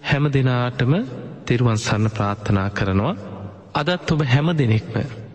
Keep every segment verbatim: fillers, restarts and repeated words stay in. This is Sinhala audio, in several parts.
හැම දිනාටම තෙරුවන් සරණ ප්‍රාර්ථනා කරනවා. අදත් ඔබ හැම දිනෙකම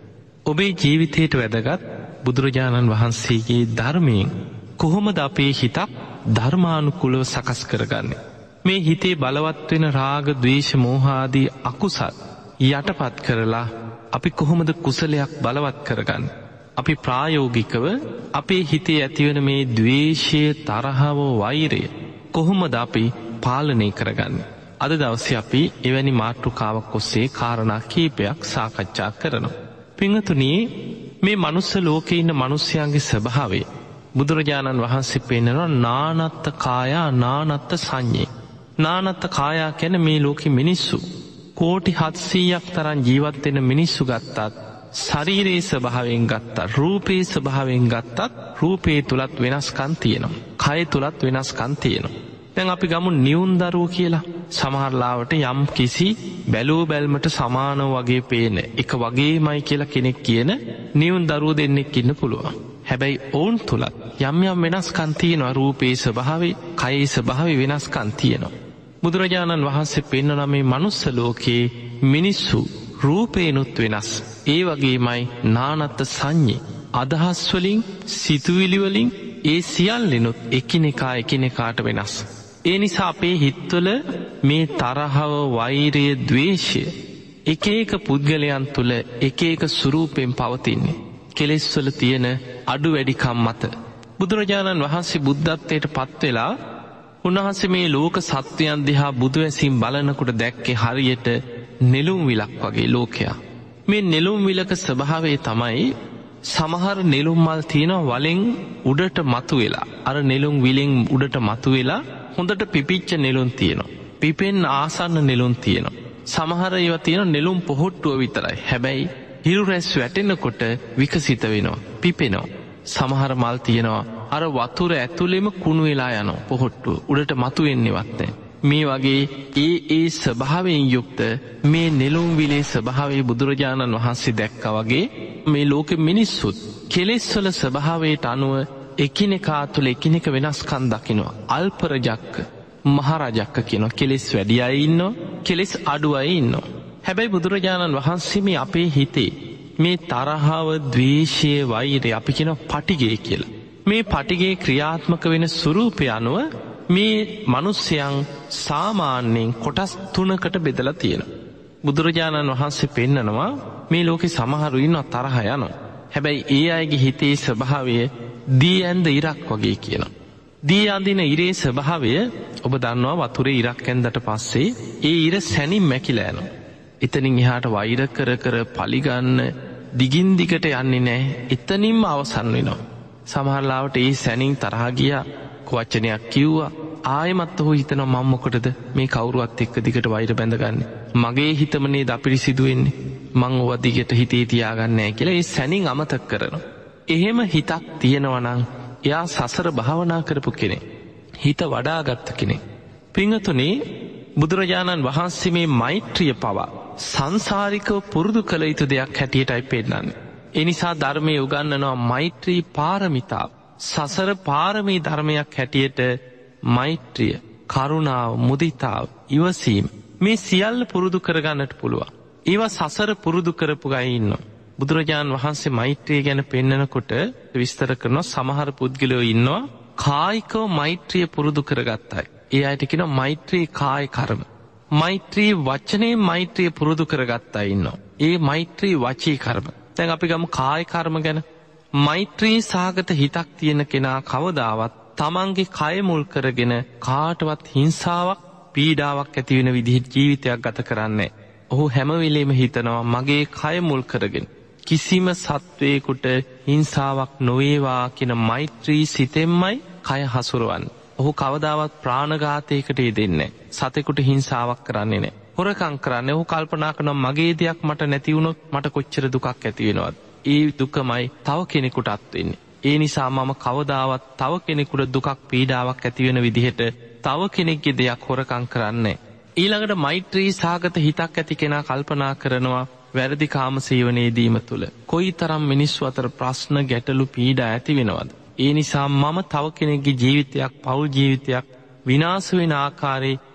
ඔබේ ජීවිතයට වැදගත් බුදුරජාණන් වහන්සේගේ ධර්මයෙන් කොහොමද අපේ හිතක් ධර්මානුකූලව සකස් කරගන්නේ? මේ හිතේ බලවත් වෙන රාග, ద్వේෂ, මෝහ ආදී අකුසල් යටපත් කරලා අපි කොහොමද කුසලයක් බලවත් කරගන්නේ? අපි ප්‍රායෝගිකව අපේ හිතේ ඇතිවන මේ ද්වේෂය, තරහව, වෛරය කොහොමද අපි පාලනය කරගන්නේ? අද දවසේ අපි එවැනි මාතෘකාවක් ඔස්සේ කාරණා කීපයක් සාකච්ඡා කරනවා. පින්වතුනි, මේ මනුස්ස ලෝකේ ඉන්න මිනිස්යාගේ ස්වභාවය බුදුරජාණන් වහන්සේ පෙන්නනවා නානත්ත් කායා නානත්ත් සංඤේ. නානත්ත් කායා කියන්නේ මේ ලෝකෙ මිනිස්සු කෝටි හත්සීයක් තරම් ජීවත් වෙන මිනිස්සු ගත්තත්, ශරීරයේ ස්වභාවයෙන් ගත්තත්, රූපේ ස්වභාවයෙන් ගත්තත් රූපේ තුලත් වෙනස්කම් තියෙනවා. කය තුලත් වෙනස්කම් තියෙනවා. දැන් අපි ගමු නියුන් දරුවෝ කියලා. සමහර ලාවට යම් කිසි බැලුව බැල්මට සමානව වගේ පේන, එක වගේමයි කියලා කෙනෙක් කියන නියුන් දරුවෝ දෙන්නෙක් ඉන්න පුළුවන්. හැබැයි ඔවුන් තුලත් යම් යම් වෙනස්කම් තියෙනවා. රූපේ ස්වභාවය, කයේ ස්වභාවය වෙනස්කම් තියෙනවා. බුදුරජාණන් වහන්සේ පෙන්වන මේ මනුස්ස ලෝකේ මිනිස්සු රූපේනුත් වෙනස්, ඒ වගේමයි නානත්ත් සංඤේ. අදහස් වලින්, සිතුවිලි වලින් ඒ සියල්ලෙනුත් එකිනෙකා එකිනෙකාට වෙනස්. ඒ නිසා අපේ හිතවල මේ තරහව, වෛරය, ద్వේෂය එක එක පුද්ගලයන් තුල එක එක ස්වරූපයෙන් පවතින්නේ. කෙලෙස් වල තියෙන අඩු වැඩිකම් මත බුදුරජාණන් වහන්සේ බුද්ධත්වයට පත් වෙලා උන්වහන්සේ මේ ලෝක සත්වයන් දිහා බුදු ඇසින් බලනකොට දැක්කේ හරියට නෙළුම් විලක් වගේ ලෝකයා. මේ නෙළුම් විලක ස්වභාවය තමයි සමහර නෙළුම් මල් තියෙනවා වලෙන් උඩට මතුවෙලා, අර නෙළුම් විලෙන් උඩට මතුවෙලා හොඳට පිපිච්ච නෙළුම් තියෙනවා. පිපෙන්න ආසන්න නෙළුම් තියෙනවා. සමහර ඒවා තියෙන නෙළුම් පොහොට්ටුව විතරයි. හැබැයි හිරු රැස් වැටෙනකොට විකසිත වෙනවා, පිපෙනවා. සමහර මල් තියෙනවා අර වතුර ඇතුළෙම කුණු වෙලා යනවා, පොහොට්ටුව උඩට මතුවෙන්නේවත් නැහැ. මේ වගේ ඒ ඒ ස්වභාවයෙන් යුක්ත මේ නෙළුම් විලේ ස්වභාවය බුදුරජාණන් වහන්සේ දැක්කා වගේ මේ ලෝකෙ මිනිස්සුත් කෙලෙස් වල ස්වභාවයට අනුව එකිනෙකා තුළ එකිනෙක වෙනස්කම් දකිනවා. අල්ප රජක්ක, මහ රජක්ක කියනවා. කෙලෙස් වැඩි අය ඉන්නවා, කෙලෙස් අඩු අය ඉන්නවා. හැබැයි බුදුරජාණන් වහන්සේ මේ අපේ හිතේ මේ තරහව, ද්වේෂය, වෛරය අපි කියනවා පටිගය කියලා. මේ පටිගයේ ක්‍රියාත්මක වෙන ස්වරූපය අනුව මේ මිනිස්යන් සාමාන්‍යයෙන් කොටස් තුනකට බෙදලා තියෙනවා. බුදුරජාණන් වහන්සේ පෙන්නනවා මේ ලෝකේ සමහරු ඉන්නවා තරහ යනවා. හැබැයි ඒ අයගේ හිතේ ස්වභාවය දී ඇඳ ඉරක් වගේ කියනවා. දී අඳින ඉරේ ස්වභාවය ඔබ දන්නවා, වතුරේ ඉරක් ඇඳට පස්සේ ඒ ඉර සැනින් මැකිලා යනවා. එතනින් එහාට වෛර කර කර පලිගන්න දිගින් දිගට යන්නේ නැහැ. එතනින්ම අවසන් වෙනවා. සමහර ලාවට ඒ සැනින් තරහ ගියා, වචනයක් කිව්වා, ආයෙමත් ඔහු හිතනවා මම මොකටද මේ කවුරුවත් එක්ක දිගට වෛර බැඳගන්නේ? මගේ හිතම නේද අපිරිසිදු වෙන්නේ. මං ඔව දිගට හිතේ තියාගන්නේ නැහැ කියලා ඒ සැනින් අමතක කරනවා. එහෙම හිතක් තියෙනවා නම් එයා සසර භාවනා කරපු කෙනෙක්, හිත වඩාගත් කෙනෙක්. පින්වතුනි, බුදුරජාණන් වහන්සේ මේ මෛත්‍රිය පවා සංසාරිකව පුරුදු කළ යුතු දෙයක් හැටියටයි පෙන්නන්නේ. ඒ නිසා ධර්මයේ උගන්වනවා මෛත්‍රී පාරමිතාව. සසර පාරමී ධර්මයක් හැටියට මෛත්‍රිය, කරුණාව, මුදිතාව, ඉවසීම මේ සියල්ල පුරුදු කරගන්නට පුළුවන්. ඒවා සසර පුරුදු කරපු අය ඉන්නවා. බුදුරජාණන් වහන්සේ මෛත්‍රිය ගැන පෙන්නනකොට විස්තර කරනවා සමහර පුද්ගලයෝ ඉන්නවා කායිකව මෛත්‍රිය පුරුදු කරගත්තයි. ඒ අයට කියනවා මෛත්‍රී කාය කර්ම. මෛත්‍රී වචනේ මෛත්‍රිය පුරුදු කරගත්තා ඉන්නවා. ඒ මෛත්‍රී වචී කර්ම. දැන් අපි ගමු කාය කර්ම ගැන. මෛත්‍රී සාගත හිතක් තියෙන කෙනා කවදාවත් තමන්ගේ කය මුල් කරගෙන කාටවත් හිංසාවක්, පීඩාවක් ඇති වෙන විදිහට ජීවිතයක් ගත කරන්නේ. ඔහු හැම වෙලෙම හිතනවා මගේ කය මුල් කරගෙන කිසිම සත්වයකට හිංසාවක් නොවේවා කියන මෛත්‍රී සිතෙන්මයි කය හසුරවන්නේ. ඔහු කවදාවත් ප්‍රාණඝාතයකට යෙදෙන්නේ නැහැ. සතෙකුට හිංසාවක් කරන්නේ නැහැ. හොරකම් කරන්නේ. ඔහු කල්පනා කරනවා මගේ දෙයක් මට නැති වුණොත් මට කොච්චර දුකක් ඇති වෙනවද? ඒ දුකමයි තව කෙනෙකුටත් වෙන්නේ. ඒ නිසා මම කවදාවත් තව කෙනෙකුට දුකක්, පීඩාවක් ඇති වෙන විදිහට තව කෙනෙක්ගේ දෙයක් හොරකම් කරන්නේ. ඊළඟට මෛත්‍රී සාගත හිතක් ඇති කෙනා කල්පනා කරනවා වැරදි කාම සේවනයේදීම තුල කොයිතරම් මිනිස්සු අතර ප්‍රශ්න, ගැටලු, පීඩා ඇති වෙනවද? ඒ නිසා මම තව කෙනෙක්ගේ ජීවිතයක්, පෞල් ජීවිතයක් විනාශ වෙන ආකාරයේ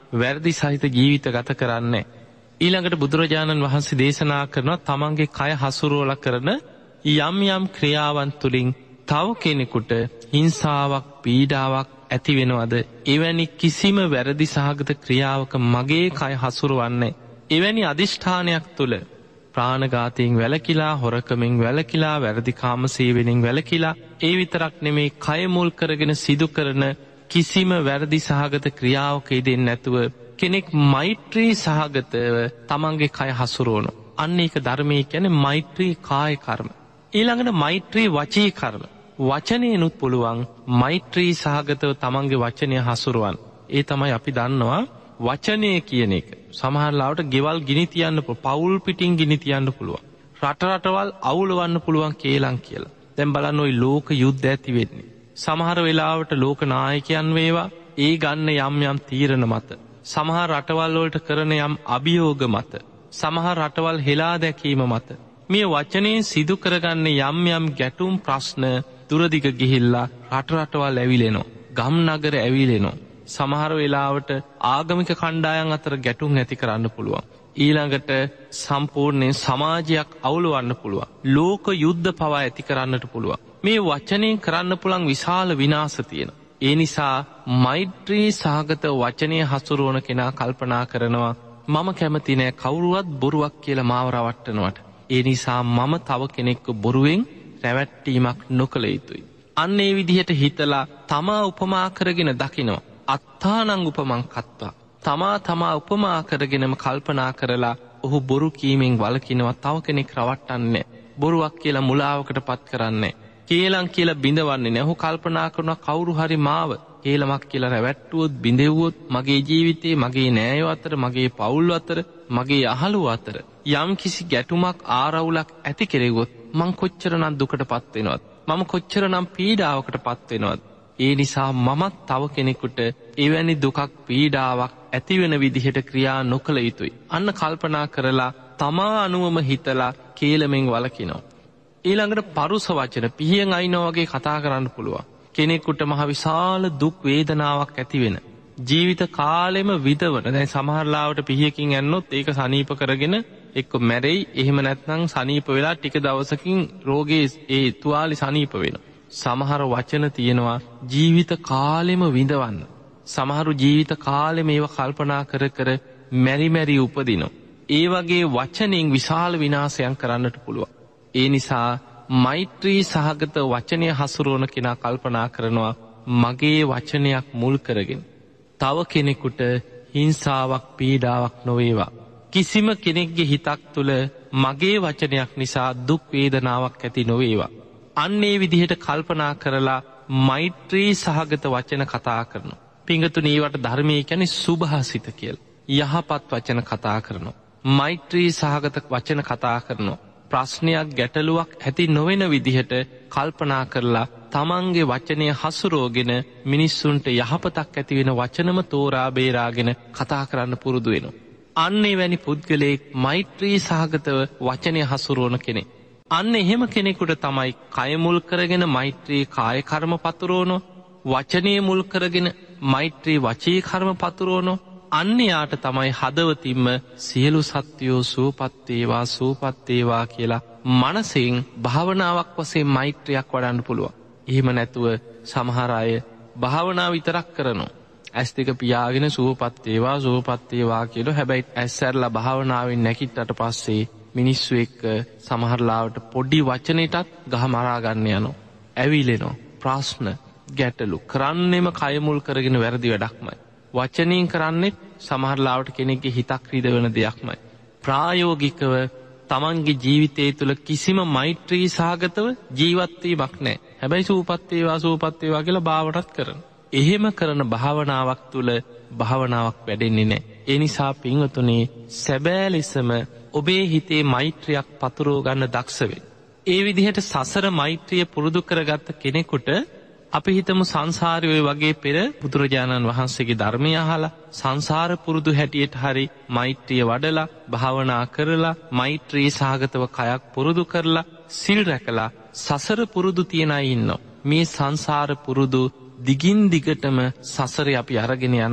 වැරදි සහිත ජීවිත ගත කරන්නේ. ඊළඟට බුදුරජාණන් වහන්සේ දේශනා කරනවා තමන්ගේ කය හසුරුවලා කරන යම් යම් ක්‍රියාවන් තුළින් තව කෙනෙකුට හිංසාවක් පීඩාවක් ඇති වෙනවද? එවැනි කිසිම වැරදි සහගත ක්‍රියාවක මගේ කය හසුරවන්නේ. එවැනි අදිෂ්ඨානයක් තුළ ප්‍රාණඝාතයෙන් වැළකීලා, හොරකමින් වැළකීලා, වැරදි කාම සේවනයෙන් වැළකීලා, ඒ විතරක් නෙමේ කය මුල් කරගෙන සිදු කරන කිසිම වැරදි සහගත ක්‍රියාවක යෙදෙන්නේ නැතුව කෙනෙක් මෛත්‍රී සහගතව තමන්ගේ කය හසුරවනවා. අන්න ඒක ධර්මයේ කියන්නේ මෛත්‍රී කාය කර්ම. ඊළඟට මෛත්‍රී වචී කර්ම. වචනේනුත් පුළුවන් මෛත්‍රී සහගතව තමන්ගේ වචනය හසුරවන්න. ඒ තමයි අපි දන්නවා වචනය කියන එක. සමහර ලාවට ගෙවල් ගිනි තියන්න පුළුවන්, පවුල් පිටින් ගිනි තියන්න පුළුවන්, රට රටවල් අවුලවන්න පුළුවන් කේලම් කියලා. දැන් බලන්න ওই ලෝක යුද්ධ ඇති වෙන්නේ. සමහර වෙලාවට ලෝක නායකයන් වේවා ඒ ගන්න යම් යම් තීරණ මත, සමහර රටවල් වලට කරන යම් අභියෝග මත, සමහර රටවල් හෙලා දැකීම මත මේ වචනේ සිදු කරගන්න යම් යම් ගැටුම් ප්‍රශ්න දුරදිග ගිහිල්ලා රට රටවල් ඇවිලෙනවා, ගම් නගර ඇවිලෙනවා. සමහර වෙලාවට ආගමික කණ්ඩායම් අතර ගැටුම් ඇති කරන්න පුළුවන්. ඊළඟට සම්පූර්ණයෙන් සමාජයක් අවුලවන්න පුළුවන්. ලෝක යුද්ධ පවා ඇති කරන්නට පුළුවන්. මේ වචනයෙන් කරන්න පුළුවන් විශාල විනාශ තියෙනවා. ඒ නිසා මෛත්‍රී සහගත වචනය හසුරුවන කෙනා කල්පනා කරනවා මම කැමති නෑ කවුරුවත් බොරුවක් කියලා මාව රවට්ටනවට. ඒ නිසා මම තව කෙනෙක්ව බොරුවෙන් රැවට්ටීමක් නොකළ යුතුයි. අන්න ඒ විදිහට හිතලා තමා උපමා කරගෙන දකිනවා. අත්තානං උපමං කත්වා. තමා තමා උපමා කරගෙනම කල්පනා කරලා ඔහු බොරු කීමෙන් වළකිනවා. තව කෙනෙක් රවට්ටන්නේ බොරුවක් කියලා මුලාවකට පත් කරන්නේ. කේලම් කියලා බිඳවන්නේ නැහැ. ඔහු කල්පනා කරනවා කවුරු හරි මාව කේලමක් කියලා රැවට්ටුවොත්, බිඳෙව්වොත් මගේ ජීවිතේ, මගේ නෑයෝ අතර, මගේ පවුල් අතර, මගේ අහලුව අතර යම් කිසි ගැටුමක් ආරවුලක් ඇති කෙරෙව්වොත් මං කොච්චරනම් දුකටපත් වෙනවද? මම කොච්චරනම් පීඩාවකටපත් වෙනවද? ඒ නිසා මමත් තව කෙනෙකුට එවැනි දුකක් පීඩාවක් ඇති වෙන විදිහට ක්‍රියා නොකළ යුතුයි. අන්න කල්පනා කරලා තමා අනුවම හිතලා කේලමෙන් වළකිනවා. ඊළඟට පරුස වචන පිහියෙන් අයින්නා වගේ කතා කරන්න පුළුවන්. කෙනෙකුට මහ විශාල දුක් වේදනාවක් ඇති වෙන ජීවිත කාලෙම විඳවන. දැන් සමහර ලාවට පිහියකින් යන්නොත් ඒක සනීප කරගෙන එක්ක මැරෙයි, එහෙම නැත්නම් සනීප වෙලා ටික දවසකින් රෝගේ ඒ තුවාලි සනීප වෙනවා. සමහර වචන තියෙනවා ජීවිත කාලෙම විඳවන්න. සමහරු ජීවිත කාලෙම ඒව කල්පනා කර කර මෙරි මෙරි උපදිනවා. ඒ වගේ වචනෙන් විශාල විනාශයක් කරන්නට පුළුවන්. ඒ නිසා මෛත්‍රී සහගත වචනය හසුරුවන කෙනා කල්පනා කරනවා මගේ වචනයක් මුල් කරගෙන තව කෙනෙකුට හිංසාවක් පීඩාවක් නොවේවා. කිසිම කෙනෙක්ගේ හිතක් තුළ මගේ වචනයක් නිසා දුක් වේදනාවක් ඇති නොවේවා. අන්නේ විදිහට කල්පනා කරලා මෛත්‍රී සහගත වචන කතා කරනවා. පිංගතුනී වට ධර්මයේ කියන්නේ සුභාසිත කියලා. යහපත් වචන කතා කරනවා. මෛත්‍රී සහගත වචන කතා කරනවා. ප්‍රශ්නයක් ගැටලුවක් ඇති නොවන විදිහට කල්පනා කරලා තමන්ගේ වචනය හසුරෝගෙන මිනිස්සුන්ට යහපතක් ඇති වෙන වචනම තෝරා බේරාගෙන කතා කරන්න පුරුදු වෙනවා. අන්නේ වැනි පුද්ගලයෙක් මෛත්‍රී සහගතව වචනය හසුරුවන කෙනෙක්. අන්න එහෙම කෙනෙකුට තමයි කය මුල් කරගෙන මෛත්‍රී කාය කර්ම පතුරවනවා, වචනය මුල් කරගෙන මෛත්‍රී වචී කර්ම පතුරවනවා. අන්න යාට තමයි හදවතින්ම සියලු සත්වයෝ සුවපත් වේවා සුවපත් වේවා කියලා මනසෙන් භාවනාවක් වශයෙන් මෛත්‍රියක් වඩන්න පුළුවන්. එහෙම නැතුව සමහර අය භාවනාව විතරක් කරනවා. ඇස් දෙක පියාගෙන සුවපත් වේවා සුවපත් වේවා කියලා. හැබැයි ඇස් ඇරලා භාවනාවෙන් නැගිට්ටට පස්සේ මිනිස්සු එක්ක සමහර ලාවට පොඩි වචනෙටත් ගහ මරා ගන්න යනවා. ඇවිලෙනවා. ප්‍රශ්න ගැටලු කරන්නෙම කය මුල් කරගෙන වැරදි වැඩක්මයි. වචනයෙන් කරන්නේ සමහර ලාවට කෙනෙක්ගේ හිතක් රිදවෙන දෙයක්මයි. ප්‍රායෝගිකව තමන්ගේ ජීවිතය තුළ කිසිම මෛත්‍රී සහගතව ජීවත් වීමක් නැහැ. හැබැයි සූපත් වේවා සූපත් වේවා කියලා භාවනාවක් කරන. එහෙම කරන භාවනාවක් තුළ භාවනාවක් වැඩෙන්නේ නැහැ. ඒ නිසා පින්වතුනි සැබෑ ලෙසම ඔබේ හිතේ මෛත්‍රියක් පතුරව ගන්න දක්ෂ වෙන්න. ඒ විදිහට සසර මෛත්‍රිය පුරුදු කරගත්ත කෙනෙකුට අපි හිතමු සංසාරේ ඔය වගේ පෙර බුදුරජාණන් වහන්සේගේ ධර්මය අහලා සංසාර පුරුදු හැටියට හරි මෛත්‍රිය වඩලා භාවනා කරලා මෛත්‍රී සහගතව කයක් පුරුදු කරලා සිල් රැකලා සසර පුරුදු තියන අය ඉන්නවා. මේ සංසාර පුරුදු දිගින් දිගටම සසරේ අපි අරගෙන යනවා.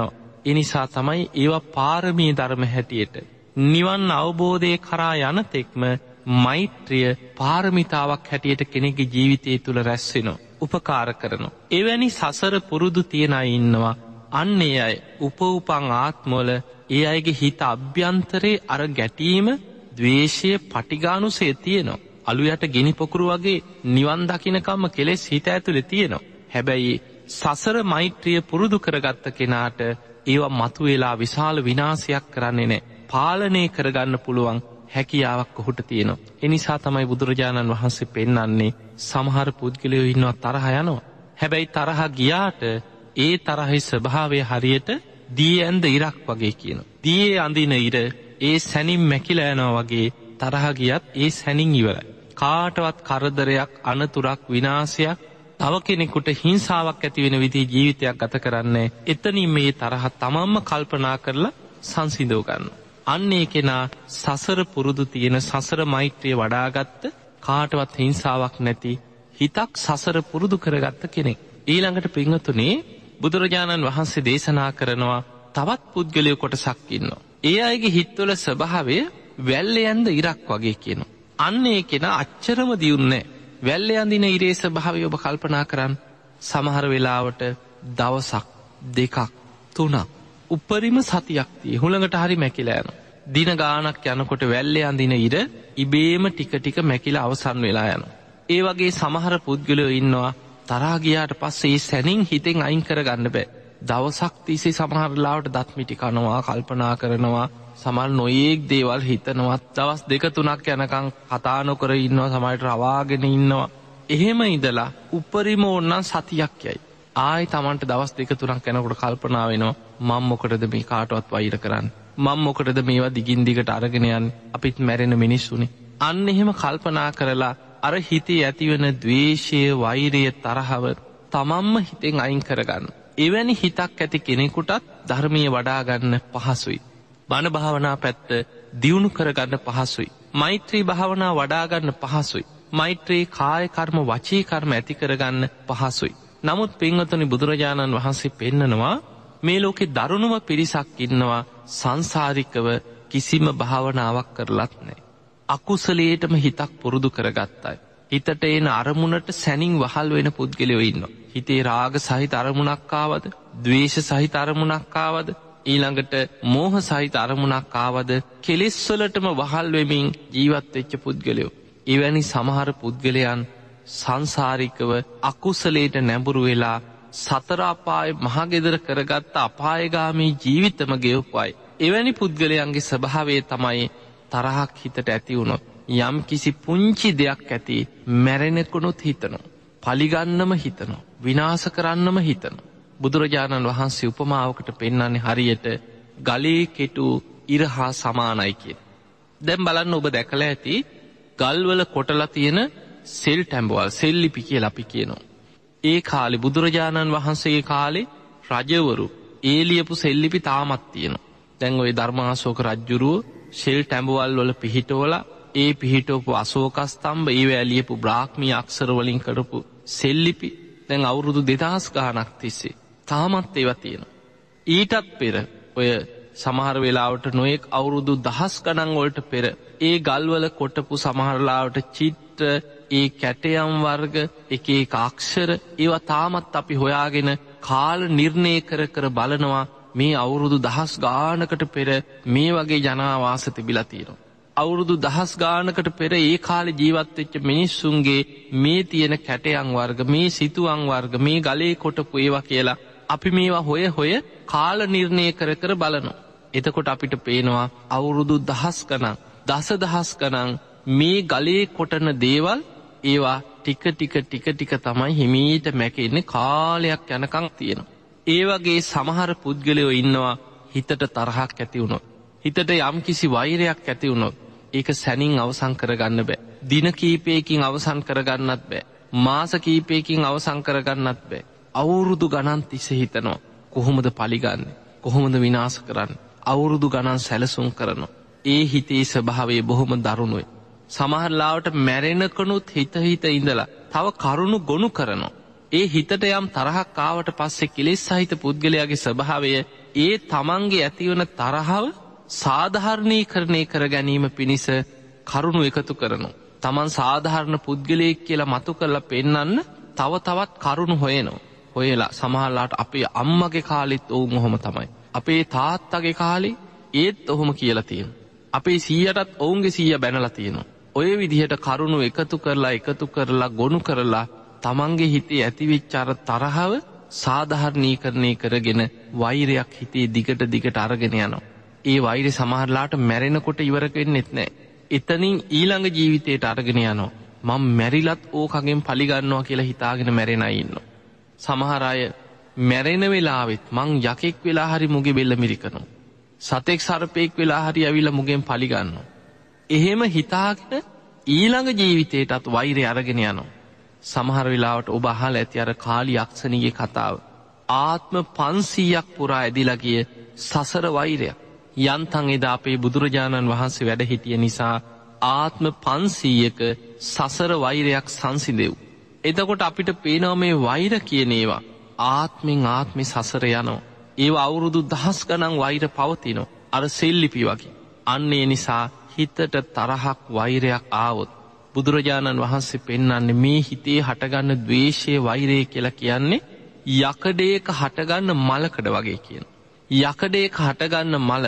ඒ නිසා තමයි ඒවා පාරමී ධර්ම හැටියට නිවන් අවබෝධය කරා යන තෙක්ම මෛත්‍රිය පාරමිතාවක් හැටියට කෙනෙකුගේ ජීවිතය තුළ රැස් වෙනවා, උපකාර කරනවා. එවැනි සසර පුරුදු තියන අය ඉන්නවා. අන්න ඒ අය උපඋපං ආත්මවල ඒ අයගේ හිත අභ්‍යන්තරේ අර ගැටීම, ද්වේෂය, පටිඝානුසය තියෙනවා. අලු යට ගිනි පොකුරු වගේ නිවන් දකින්නකම්ම කෙලෙස් හිත ඇතුලේ තියෙනවා. හැබැයි සසර මෛත්‍රිය පුරුදු කරගත්ත කෙනාට ඒවා මතුවලා විශාල විනාශයක් කරන්නේ නැහැ. පාලනය කරගන්න පුළුවන් හැකියාවක් ඔහුට තියෙනවා. ඒ නිසා තමයි බුදුරජාණන් වහන්සේ පෙන්වන්නේ සමහර පුද්ගලයෝ ඉන්නවා තරහ යනවා. හැබැයි තරහ ගියාට ඒ තරහේ ස්වභාවය හරියට දී ඇඳ ඉරක් වගේ කියනවා. දීයේ අඳින ඉර ඒ සැනින් මැකිලා යනවා වගේ තරහ ගියත් ඒ සැනින් ඉවරයි. කාටවත් කරදරයක්, අනතුරක්, විනාශයක්, තව කෙනෙකුට හිංසාවක් ඇති වෙන විදිහේ ජීවිතයක් ගත කරන්නේ. එතනින් මේ තරහ තමන්ම කල්පනා කරලා සංසිඳව ගන්නවා. අන්න ඒ කෙනා සසර පුරුදු තියෙන, සසර මෛත්‍රිය වඩාගත්ත, කාටවත් හිංසාවක් නැති හිතක් සසර පුරුදු කරගත්ත කෙනෙක්. ඊළඟට පින්වතුනි, බුදුරජාණන් වහන්සේ දේශනා කරනවා තවත් පුද්ගලයෝ කොටසක් ඉන්නවා. ඒ අයගේ හිතවල ස්වභාවය වැල්ලේ ඇඳ ඉරක් වගේ කියනවා. අන්න ඒ කෙනා අච්චරම දියුන්නේ නැහැ. වැල්ලේ අඳින ඉරේ ස්වභාවය ඔබ කල්පනා කරන්න. සමහර වෙලාවට දවසක්, දෙකක්, තුනක්, උපරිම සතියක් tie හුළඟට හරි මැකිලා යනවා. දින ගාණක් යනකොට වැල්ලේ අඳින ඉර ඉබේම ටික ටික මැකිලා අවසන් වෙලා යනවා. ඒ වගේ සමහර පුද්ගලයෝ ඉන්නවා තරහා ගියාට පස්සේ ඒ සැනින් හිතෙන් අයින් කරගන්න බෑ. දවසක් තිස්සේ සමහර ලාවට දත් මිටි කනවා, කල්පනා කරනවා, සමහර නොයේක් දේවල් හිතනවා. දවස් දෙක තුනක් යනකම් කතා නොකර ඉන්නවා, සමහරට රවාගෙන ඉන්නවා. එහෙම ඉඳලා උපරිම ඕනනම් සතියක් යයි. ආයි Tamanට දවස් දෙක තුනක් යනකොට කල්පනා වෙනවා මම මොකටද මේ කාටවත් වෛර කරන්නේ? මම මොකටද මේවා දිගින් දිගට අරගෙන යන්නේ? අපිත් මැරෙන මිනිස්සුනේ. අන්න එහෙම කල්පනා කරලා අර හිතේ ඇතිවෙන ද්වේෂය, වෛරය, තරහව තමන්ම හිතෙන් අයින් කරගන්න. එවැනි හිතක් ඇති කෙනෙකුටත් ධර්මීය වඩා ගන්න පහසුයි. බණ භාවනා පැත්ත දියුණු කරගන්න පහසුයි. මෛත්‍රී භාවනා වඩා ගන්න පහසුයි. මෛත්‍රී කාය කර්ම, වචී කර්ම ඇති කරගන්න පහසුයි. නමුත් පින්වතුනි, බුදුරජාණන් වහන්සේ පෙන්නනවා මේ ලෝකේ දරුණුම පිරිසක් ඉන්නවා සංසාරිකව කිසිම භාවනාවක් කරලත් නැහැ. අකුසලයටම හිතක් පුරුදු කරගත්තයි. හිතට එන අරමුණට සැනින් වහල් වෙන පුද්ගලයෝ ඉන්නවා. හිතේ රාග සහිත අරමුණක් ආවද, ද්වේෂ සහිත අරමුණක් ආවද, ඊළඟට මෝහ සහිත අරමුණක් ආවද, කෙලෙස් වලටම වහල් වෙමින් ජීවත් වෙච්ච පුද්ගලයෝ. එවැනි සමහර පුද්ගලයන් සංසාරිකව අකුසලයට නැඹුරු වෙලා සතර අපාය මහගෙදර කරගත්ත අපායගාමී ජීවිතම ගෙවපුවයි. එවැනි පුද්ගලයන්ගේ ස්වභාවය තමයි තරහක් හිතට ඇති වුණොත් යම් කිසි පුංචි දෙයක් ඇති මැරෙනකුණුත් හිතනවා, පලිගන්නම හිතනවා, විනාශ කරන්නම හිතනවා. බුදුරජාණන් වහන්සේ උපමාවකට පෙන්වන්නේ හරියට ගලේ කෙටු ඉර හා සමානයි කියන. දැන් බලන්න, ඔබ දැකලා ඇති ගල්වල කොටලා තියෙන සෙල් ටැඹවල්, සෙල්ලිපි කියලා අපි කියනවා. ඒ කාලේ බුදුරජාණන් වහන්සේගේ කාලේ රජවරු ඒ ලියපු සෙල්ලිපි තාමත් තියෙනවා. දැන් ওই ධර්මාශෝක රජුරුව ශෙල් ටැඹවල් වල පිහිටවලා ඒ පිහිටවපු අශෝක ස්තම්භ, ඒවැ ලියපු බ්‍රාහ්මී අක්ෂර වලින් කරපු සෙල්ලිපි දැන් අවුරුදු දෙදහස් ගාණක් තිස්සේ තාමත් ඒවා තියෙනවා. ඊටත් පෙර ඔය සමහර වෙලාවට නොයෙක් අවුරුදු දහස් ගණන් වලට පෙර ඒ ගල්වල කොටපු සමහර ලාවට චිත්‍ර, ඒ කැටයම් වර්ග, එක එක අක්ෂර, ඒවා තාමත් අපි හොයාගෙන කාල නිර්ණය කර කර බලනවා. මේ අවුරුදු දහස් ගානකට පෙර මේ වගේ ජනාවාස තිබිලා තියෙනවා. අවුරුදු දහස් ගානකට පෙර ඒ කාලේ ජීවත් වෙච්ච මිනිස්සුන්ගේ මේ තියෙන කැටයම් වර්ග, මේ සිතුවම් වර්ග, මේ ගලේ කොටපු ඒවා කියලා අපි මේවා හොය හොය කාල නිර්ණය කර කර බලනවා. එතකොට අපිට පේනවා අවුරුදු දහස් ගණන්, දසදහස් ගණන් මේ ගලේ කොටන දේවල් ඒවා ටික ටික ටික ටික තමයි හිමීට මැකෙන්නේ, කාලයක් යනකම් තියෙනවා. ඒ වගේ සමහර පුද්ගලයෝ ඉන්නවා හිතට තරහක් ඇති වුණොත්, හිතට යම් කිසි වෛරයක් ඇති වුණොත් ඒක සැනින් අවසන් කරගන්න බෑ. දින කීපයකින් අවසන් කරගන්නත් බෑ. මාස කීපයකින් අවසන් කරගන්නත් බෑ. අවුරුදු ගණන් තිස්සේ හිතනවා කොහොමද පලිගන්නේ, කොහොමද විනාශ කරන්නේ. අවුරුදු ගණන් සැලසුම් කරනවා. ඒ හිතේ ස්වභාවය බොහොම දරුණුයි. සමහර ලාවට මැරෙනකනුත් හිත හිත ඉඳලා තව කරුණු ගොනු කරනවා. ඒ හිතට යම් තරහක් ආවට පස්සේ කෙලෙස් සහිත පුද්ගලයාගේ ස්වභාවය ඒ තමන්ගේ ඇතිවන තරහව සාධාරණීකරණය කර ගැනීම පිණිස කරුණු එකතු කරනවා. තමන් සාධාරණ පුද්ගලයෙක් කියලා මතු කරලා පෙන්වන්න තව තවත් කරුණු හොයනවා. හොයලා සමහරලාට අපේ අම්මගේ කාලෙත් ඔවුන් ඔහොම තමයි. අපේ තාත්තගේ කාලේ ඒත් ඔහොම කියලා තියෙනවා. අපේ සීයටත් ඔවුන්ගේ සීය බැනලා තියෙනවා. ඔය විදිහට කරුණු එකතු කරලා එකතු කරලා ගොනු කරලා තමන්ගේ හිතේ ඇතිවෙච්ච අර තරහව සාධාරණීකරණය කරගෙන වෛරයක් හිතේ දිගට දිගට අරගෙන යනවා. ඒ වෛරය සමහරලාට මැරෙනකොට ඉවර වෙන්නෙත් නැහැ. එතනින් ඊළඟ ජීවිතයට අරගෙන යනවා. මම මැරිලත් ඕකගෙන් පලි ගන්නවා කියලා හිතාගෙන මැරෙන අය ඉන්නවා. සමහර අය මැරෙන වෙලාවෙත් මං යකෙක් වෙලා හරි මුගේ බෙල්ල මිරිකනවා. සතෙක් සර්පෙක් වෙලා හරි ඇවිල්ලා මුගෙන් පලි ගන්නවා. එහෙම හිතාගෙන ඊළඟ ජීවිතයටත් වෛරය අරගෙන යනවා. සමහර වෙලාවට ඔබ අහලා ඇති අර කාලි යක්ෂණියේ කතාව. ආත්ම පන්සීයක් පුරා ඇදිලා ගිය සසර වෛරයක්. යන්තම් එදා අපේ බුදුරජාණන් වහන්සේ වැඩ හිටිය නිසා ආත්ම පන්සීයක සසර වෛරයක් සංසිඳෙව්. එතකොට අපිට පේනවා මේ වෛර කියන ඒවා ආත්මෙන් ආත්මෙ සසර යනවා. ඒවා අවුරුදු දහස් ගණන් වෛර පවතිනවා. අර සෙල්ලිපි වගේ. අන්න ඒ නිසා හිතට තරහක් වෛරයක් ආවොත් බුදුරජාණන් වහන්සේ පෙන්වන්නේ මේ හිතේ හටගන්න ද්වේෂය වෛරය කියලා කියන්නේ යකඩයක හටගන්න මලකඩ වගේ කියන. යකඩයක හටගන්න මල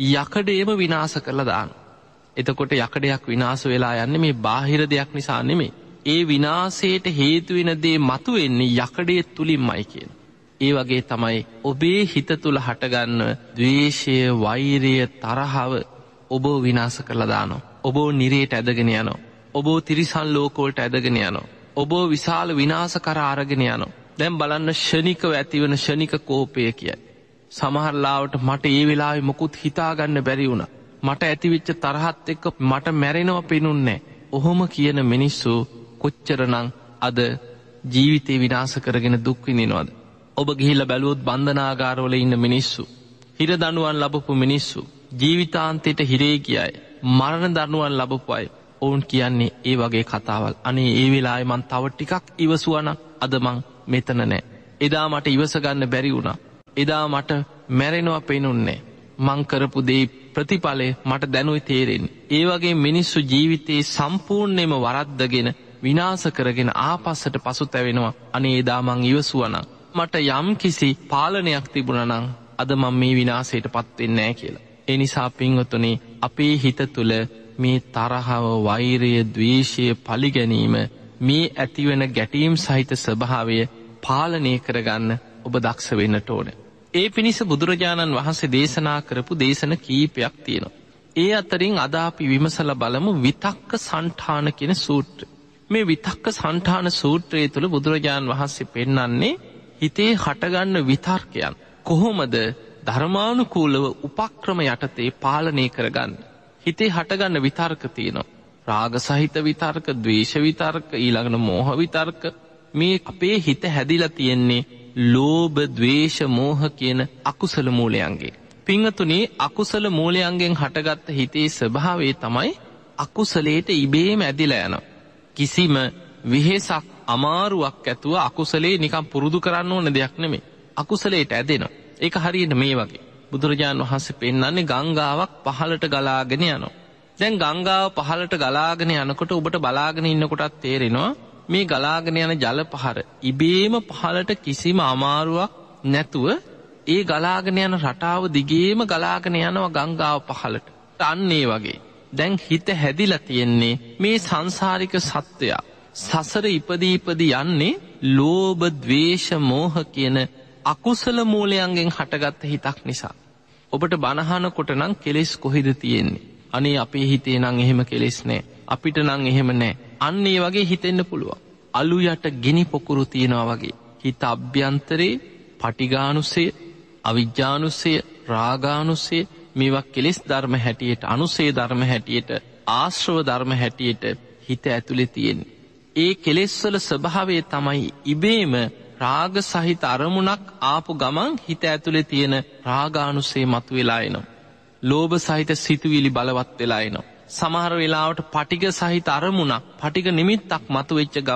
යකඩේම විනාශ කරලා දානවා. එතකොට යකඩයක් විනාශ වෙලා යන්නේ මේ බාහිර දෙයක් නිසා නෙමෙයි. ඒ විනාශයට හේතු වෙන දේ මතුවෙන්නේ යකඩේ තුලින්මයි කියන. ඒ වගේ තමයි ඔබේ හිත තුල හටගන්න ද්වේෂය, වෛරය, තරහව ඔබ විනාශ කරලා දානවා. ඔබ නිරේට ඇදගෙන යනවා. ඔබ තිරිසන් ලෝක වලට ඇදගෙන යනවා. ඔබ විශාල විනාශ කර අරගෙන යනවා. දැන් බලන්න ෂණිකව ඇතිවන ෂණික කෝපය කියයි. සමහර ලාවට මට ඒ වෙලාවේ මොකුත් හිතා ගන්න බැරි වුණා. මට ඇතිවෙච්ච තරහත් එක්ක මට මැරෙනව පෙනුන්නේ නැහැ. ඔහොම කියන මිනිස්සු කොච්චරනම් අද ජීවිතේ විනාශ කරගෙන දුක් විඳිනවද? ඔබ ගිහිල්ලා බැලුවොත් බන්ධනාගාරවල ඉන්න මිනිස්සු, හිර දඬුවම් ලැබපු මිනිස්සු, ජීවිතාන්තයට හිරේ ගියයි, මරණ දඬුවම් ලැබපු අය, ඔවුන් කියන්නේ ඒ වගේ කතාවල්. අනේ ඒ වෙලාවේ මං තව ටිකක් ඉවසුවා නම් අද මං මෙතන නැහැ. එදා මට ඉවස ගන්න බැරි වුණා. එදා මට මැරෙනවා පෙනුන්නේ. මං කරපු දේ ප්‍රතිඵලය මට දැනුයි තේරෙන්නේ. ඒ වගේ මිනිස්සු ජීවිතේ සම්පූර්ණයෙන්ම වරද්දගෙන විනාශ කරගෙන ආපස්සට පසුතැවෙනවා. අනේ එදා මං ඉවසුවා නම් මට යම් කිසි පාලනයක් තිබුණා නම් අද මම මේ විනාශයටපත් වෙන්නේ නැහැ කියලා. ඒ නිසා පින්වතුනි, අපේ හිත තුළ මේ තරහව, වෛරය, ද්වේෂය, පලිගැනීම, මේ ඇතිවෙන ගැටීම් සහිත ස්වභාවය පාලනය කරගන්න ඔබ දක්ෂ වෙන්නට ඕනේ. ඒ පිණිස බුදුරජාණන් වහන්සේ දේශනා කරපු දේශන කීපයක් තියෙනවා. ඒ අතරින් අද අපි විමසලා බලමු විතක්ක සණ්ඨාන කියන සූත්‍රය. මේ විතක්ක සණ්ඨාන සූත්‍රය තුළ බුදුරජාණන් වහන්සේ පෙන්වන්නේ හිතේ හටගන්න විතර්කයන් කොහොමද ධර්මානුකූලව උපක්‍රම යටතේ පාලනය කරගන්න. හිතේ හටගන්න විතර්ක තියෙනවා. රාග සහිත විතර්ක, ද්වේෂ විතර්ක, ඊළඟට මෝහ විතර්ක. මේ අපේ හිත හැදිලා තියෙන්නේ ලෝභ, ද්වේෂ, මෝහ කියන අකුසල මූලයන්ගෙන්. පින්වතුනි, අකුසල මූලයන්ගෙන් හටගත්ත හිතේ ස්වභාවය තමයි අකුසලයට ඉබේම ඇදිලා යනවා. කිසිම විහෙසක්, අමාරුවක් ඇතුව අකුසලේ නිකන් පුරුදු කරන්න ඕන දෙයක් නෙමෙයි. අකුසලයට ඇදෙනවා. ඒක හරියට මේ වගේ. බුදුරජාණන් වහන්සේ පෙන්වන්නේ ගංගාවක් පහළට ගලාගෙන යනවා. දැන් ගංගාව පහළට ගලාගෙන යනකොට ඔබට බලාගෙන ඉන්නකොටත් තේරෙනවා මේ ගලාගෙන යන ජල පහර ඉබේම පහළට කිසිම අමාරුවක් නැතුව ඒ ගලාගෙන යන රටාව දිගේම ගලාගෙන යනවා ගංගාව පහළට. අන්න ඒ වගේ. දැන් හිත හැදිලා තියෙන්නේ මේ සංසාරික සත්වයා සසර ඉපදී ඉපදී යන්නේ ලෝභ, ද්වේෂ, මෝහ කියන අකුසල මූලයන්ගෙන් හටගත්ත හිතක් නිසා. ඔබට බනහනකොට නම් කෙලෙස් කොහෙද තියෙන්නේ? අනේ අපේ හිතේ නම් එහෙම කෙලෙස් නැහැ. අපිට නම් එහෙම නැහැ. අන්න ඒ වගේ හිතෙන්න පුළුවන්. අලු යට ගිනි පොකුරු තියනවා වගේ. හිත අභ්‍යන්තරේ පටිඝානුසය, අවිජ්ජානුසය, රාගානුසය, මේවා කෙලෙස් ධර්ම හැටියට, අනුසය ධර්ම හැටියට, ආශ්‍රව ධර්ම හැටියට හිත ඇතුලේ තියෙන්නේ. ඒ කෙලෙස් වල ස්වභාවය තමයි ඉබේම රාග සහිත අරමුණක් ආපු ගමන් හිත ඇතුලේ තියෙන රාගානුසය මතුවලා එනවා. ලෝභ සහිත සිතුවිලි බලවත් වෙලා එනවා. සමහර වෙලාවට පටිඝ සහිත අරමුණක්, පටිඝ නිමිත්තක් මතුවෙච්ච ගමන්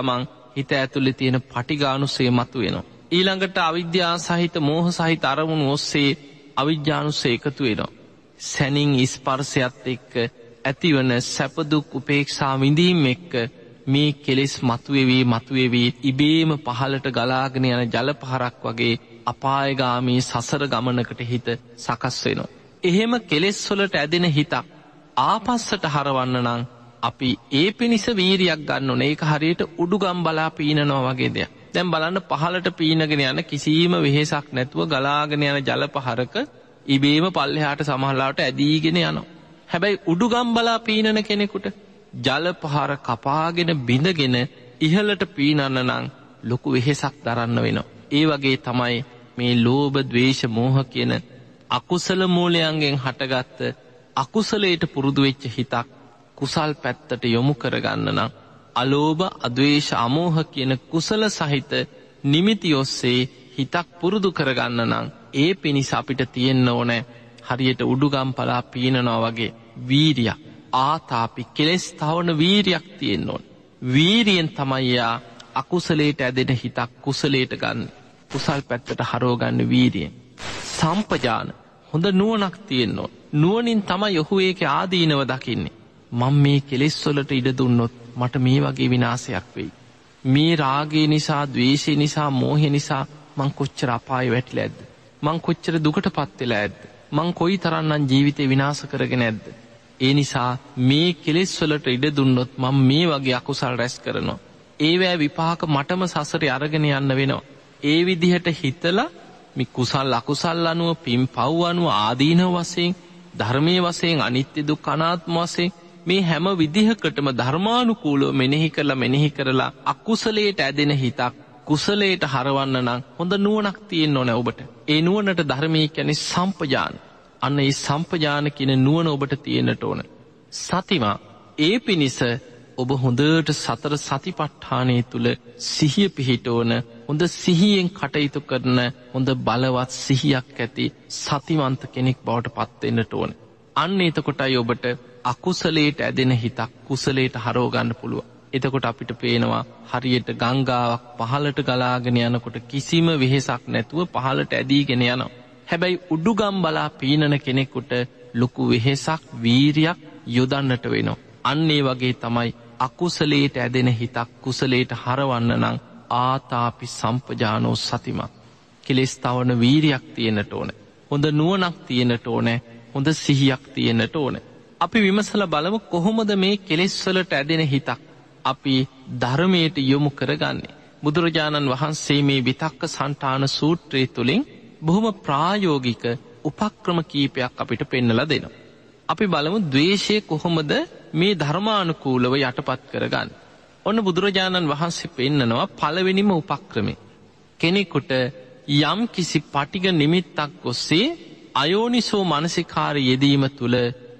හිත ඇතුලේ තියෙන පටිඝානුසය මතුවෙනවා. ඊළඟට අවිද්‍යාව සහිත මෝහ සහිත අරමුණු ඔස්සේ අවිජ්ජානුසය එකතු වෙනවා. සැනින් ස්පර්ශයත් එක්ක ඇතිවන සැප දුක් උපේක්ෂා විඳීම් එක්ක මේ කෙලෙස් මතුවේවි මතුවේවි ඉබේම පහළට ගලාගෙන යන ජල පහරක් වගේ අපායගාමී සසර ගමනකට හිත සකස් වෙනවා. එහෙම කෙලෙස් වලට ඇදෙන හිතක් ආපස්සට හරවන්න නම් අපි ඒ පිණිස වීරියක් ගන්න ඕනේ. ඒක හරියට උඩුගම් බලා පීනනවා වගේ දෙයක්. දැන් බලන්න පහළට පීනගෙන යන කිසිම වෙහෙසක් නැතුව ගලාගෙන යන ජල පහරක ඉබේම පල්ලෙහාට සමහරලාට ඇදීගෙන යනවා. හැබැයි උඩුගම් බලා පීනන කෙනෙකුට ජල පහර කපාගෙන බිඳගෙන ඉහළට පීනන්න නම් ලොකු වෙහෙසක් දරන්න වෙනවා. ඒ වගේ තමයි මේ ලෝභ ද්වේෂ මෝහ කියන අකුසල මූලයන්ගෙන් හටගත්ත අකුසලයට පුරුදු වෙච්ච හිතක් කුසල් පැත්තට යොමු කරගන්න නම් අලෝභ අද්වේෂ අමෝහ කියන කුසල සහිත නිමිති ඔස්සේ හිතක් පුරුදු කරගන්න නම් ඒ පිණිස අපිට තියෙන්න ඕන හරියට උඩුගම් පලා පීනනවා වගේ වීරියක්. ආතාපි කෙලෙස් තවන වීරියක් තියෙන්න ඕන. වීරියෙන් තමයි යා අකුසලයට ඇදෙන හිතක් කුසලයට ගන්න. කුසල් පැත්තට හරව ගන්න වීරියෙන්. සම්පජාන හොඳ නුවණක් තියෙන්න ඕන. නුවණින් තමයි ඔහු ඒකේ ආදීනව දකින්නේ. මම මේ කෙලෙස් වලට ඉඩ දුන්නොත් මට මේ වගේ විනාශයක් වෙයි. මේ රාගය නිසා, ද්වේෂය නිසා, මෝහය නිසා මං කොච්චර අපාය වැටිලා ඇද්ද? මං කොච්චර දුකටපත් වෙලා ඇද්ද? මං කොයි තරම්නම් ජීවිතේ විනාශ කරගෙන ඇද්ද? ඒ නිසා මේ කෙලෙස් වලට ඉඩ දුන්නොත් මම මේ වගේ අකුසල් රැස් කරනවා. ඒවැ විපාක මටම සසරේ අරගෙන යන්න වෙනවා. ඒ විදිහට හිතලා මේ කුසල් අකුසල් අනුව පින් පව් අනුව ආදීනව වශයෙන් ධර්මයේ වශයෙන් අනිත්‍ය දුක්ඛ අනාත්ම වශයෙන් මේ හැම විදිහකටම ධර්මානුකූලව මෙනෙහි කරලා මෙනෙහි කරලා අකුසලයට ඇදෙන හිතක් කුසලයට හරවන්න නම් හොඳ නුවණක් තියෙන්න ඕනේ ඔබට. ඒ නුවණට ධර්මයේ කියන්නේ සම්පජාන. අන්න ඒ සම්පජාන කියන නුවණ ඔබට තියෙන්නට ඕන. සතිමා ඒ පිණිස ඔබ හොඳට සතර සතිපට්ඨානයේ තුල සිහිය පිහිටවන හොඳ සිහියෙන් කටයුතු කරන හොඳ බලවත් සිහියක් ඇති සතිමන්ත කෙනෙක් බවට පත් වෙන්නට ඕන. අන්න එතකොටයි ඔබට අකුසලයට ඇදෙන හිතක් කුසලයට හරව ගන්න පුළුවන්. එතකොට අපිට පේනවා හරියට ගංගාවක් පහළට ගලාගෙන යනකොට කිසිම වෙහෙසක් නැතුව පහළට ඇදීගෙන යනවා. හැබැයි උඩුගම් බලා පීනන කෙනෙකුට ලොකු වෙහෙසක් වීරියක් යොදන්නට වෙනවා. අන්න ඒ වගේ තමයි අකුසලයට ඇදෙන හිතක් කුසලයට හරවන්න නම් ආතාපි සම්පජානෝ සතිමත්. කෙලෙස් තවන වීරියක් තියෙන්නට ඕන. හොඳ නුවණක් තියෙන්නට ඕන. හොඳ සිහියක් තියෙන්නට ඕන. අපි විමසලා බලමු කොහොමද මේ කෙලෙස් වලට ඇදෙන හිතක් අපි ධර්මයට යොමු කරගන්නේ. බුදුරජාණන් වහන්සේ මේ විතක්ක සන්තාන සූත්‍රය තුලින් බොහොම ප්‍රායෝගික උපක්‍රම කීපයක් අපිට පෙන්නලා දෙනවා. අපි බලමු ද්වේෂය කොහොමද මේ ධර්මානුකූලව යටපත් කරගන්නේ. ඔන්න බුදුරජාණන් වහන්සේ පෙන්නනවා පළවෙනිම උපක්‍රමය. කෙනෙකුට යම් කිසි පටිඝ නිමිත්තක් ඔස්සේ අයෝනිසෝ මනසිකාරය යෙදීම තුල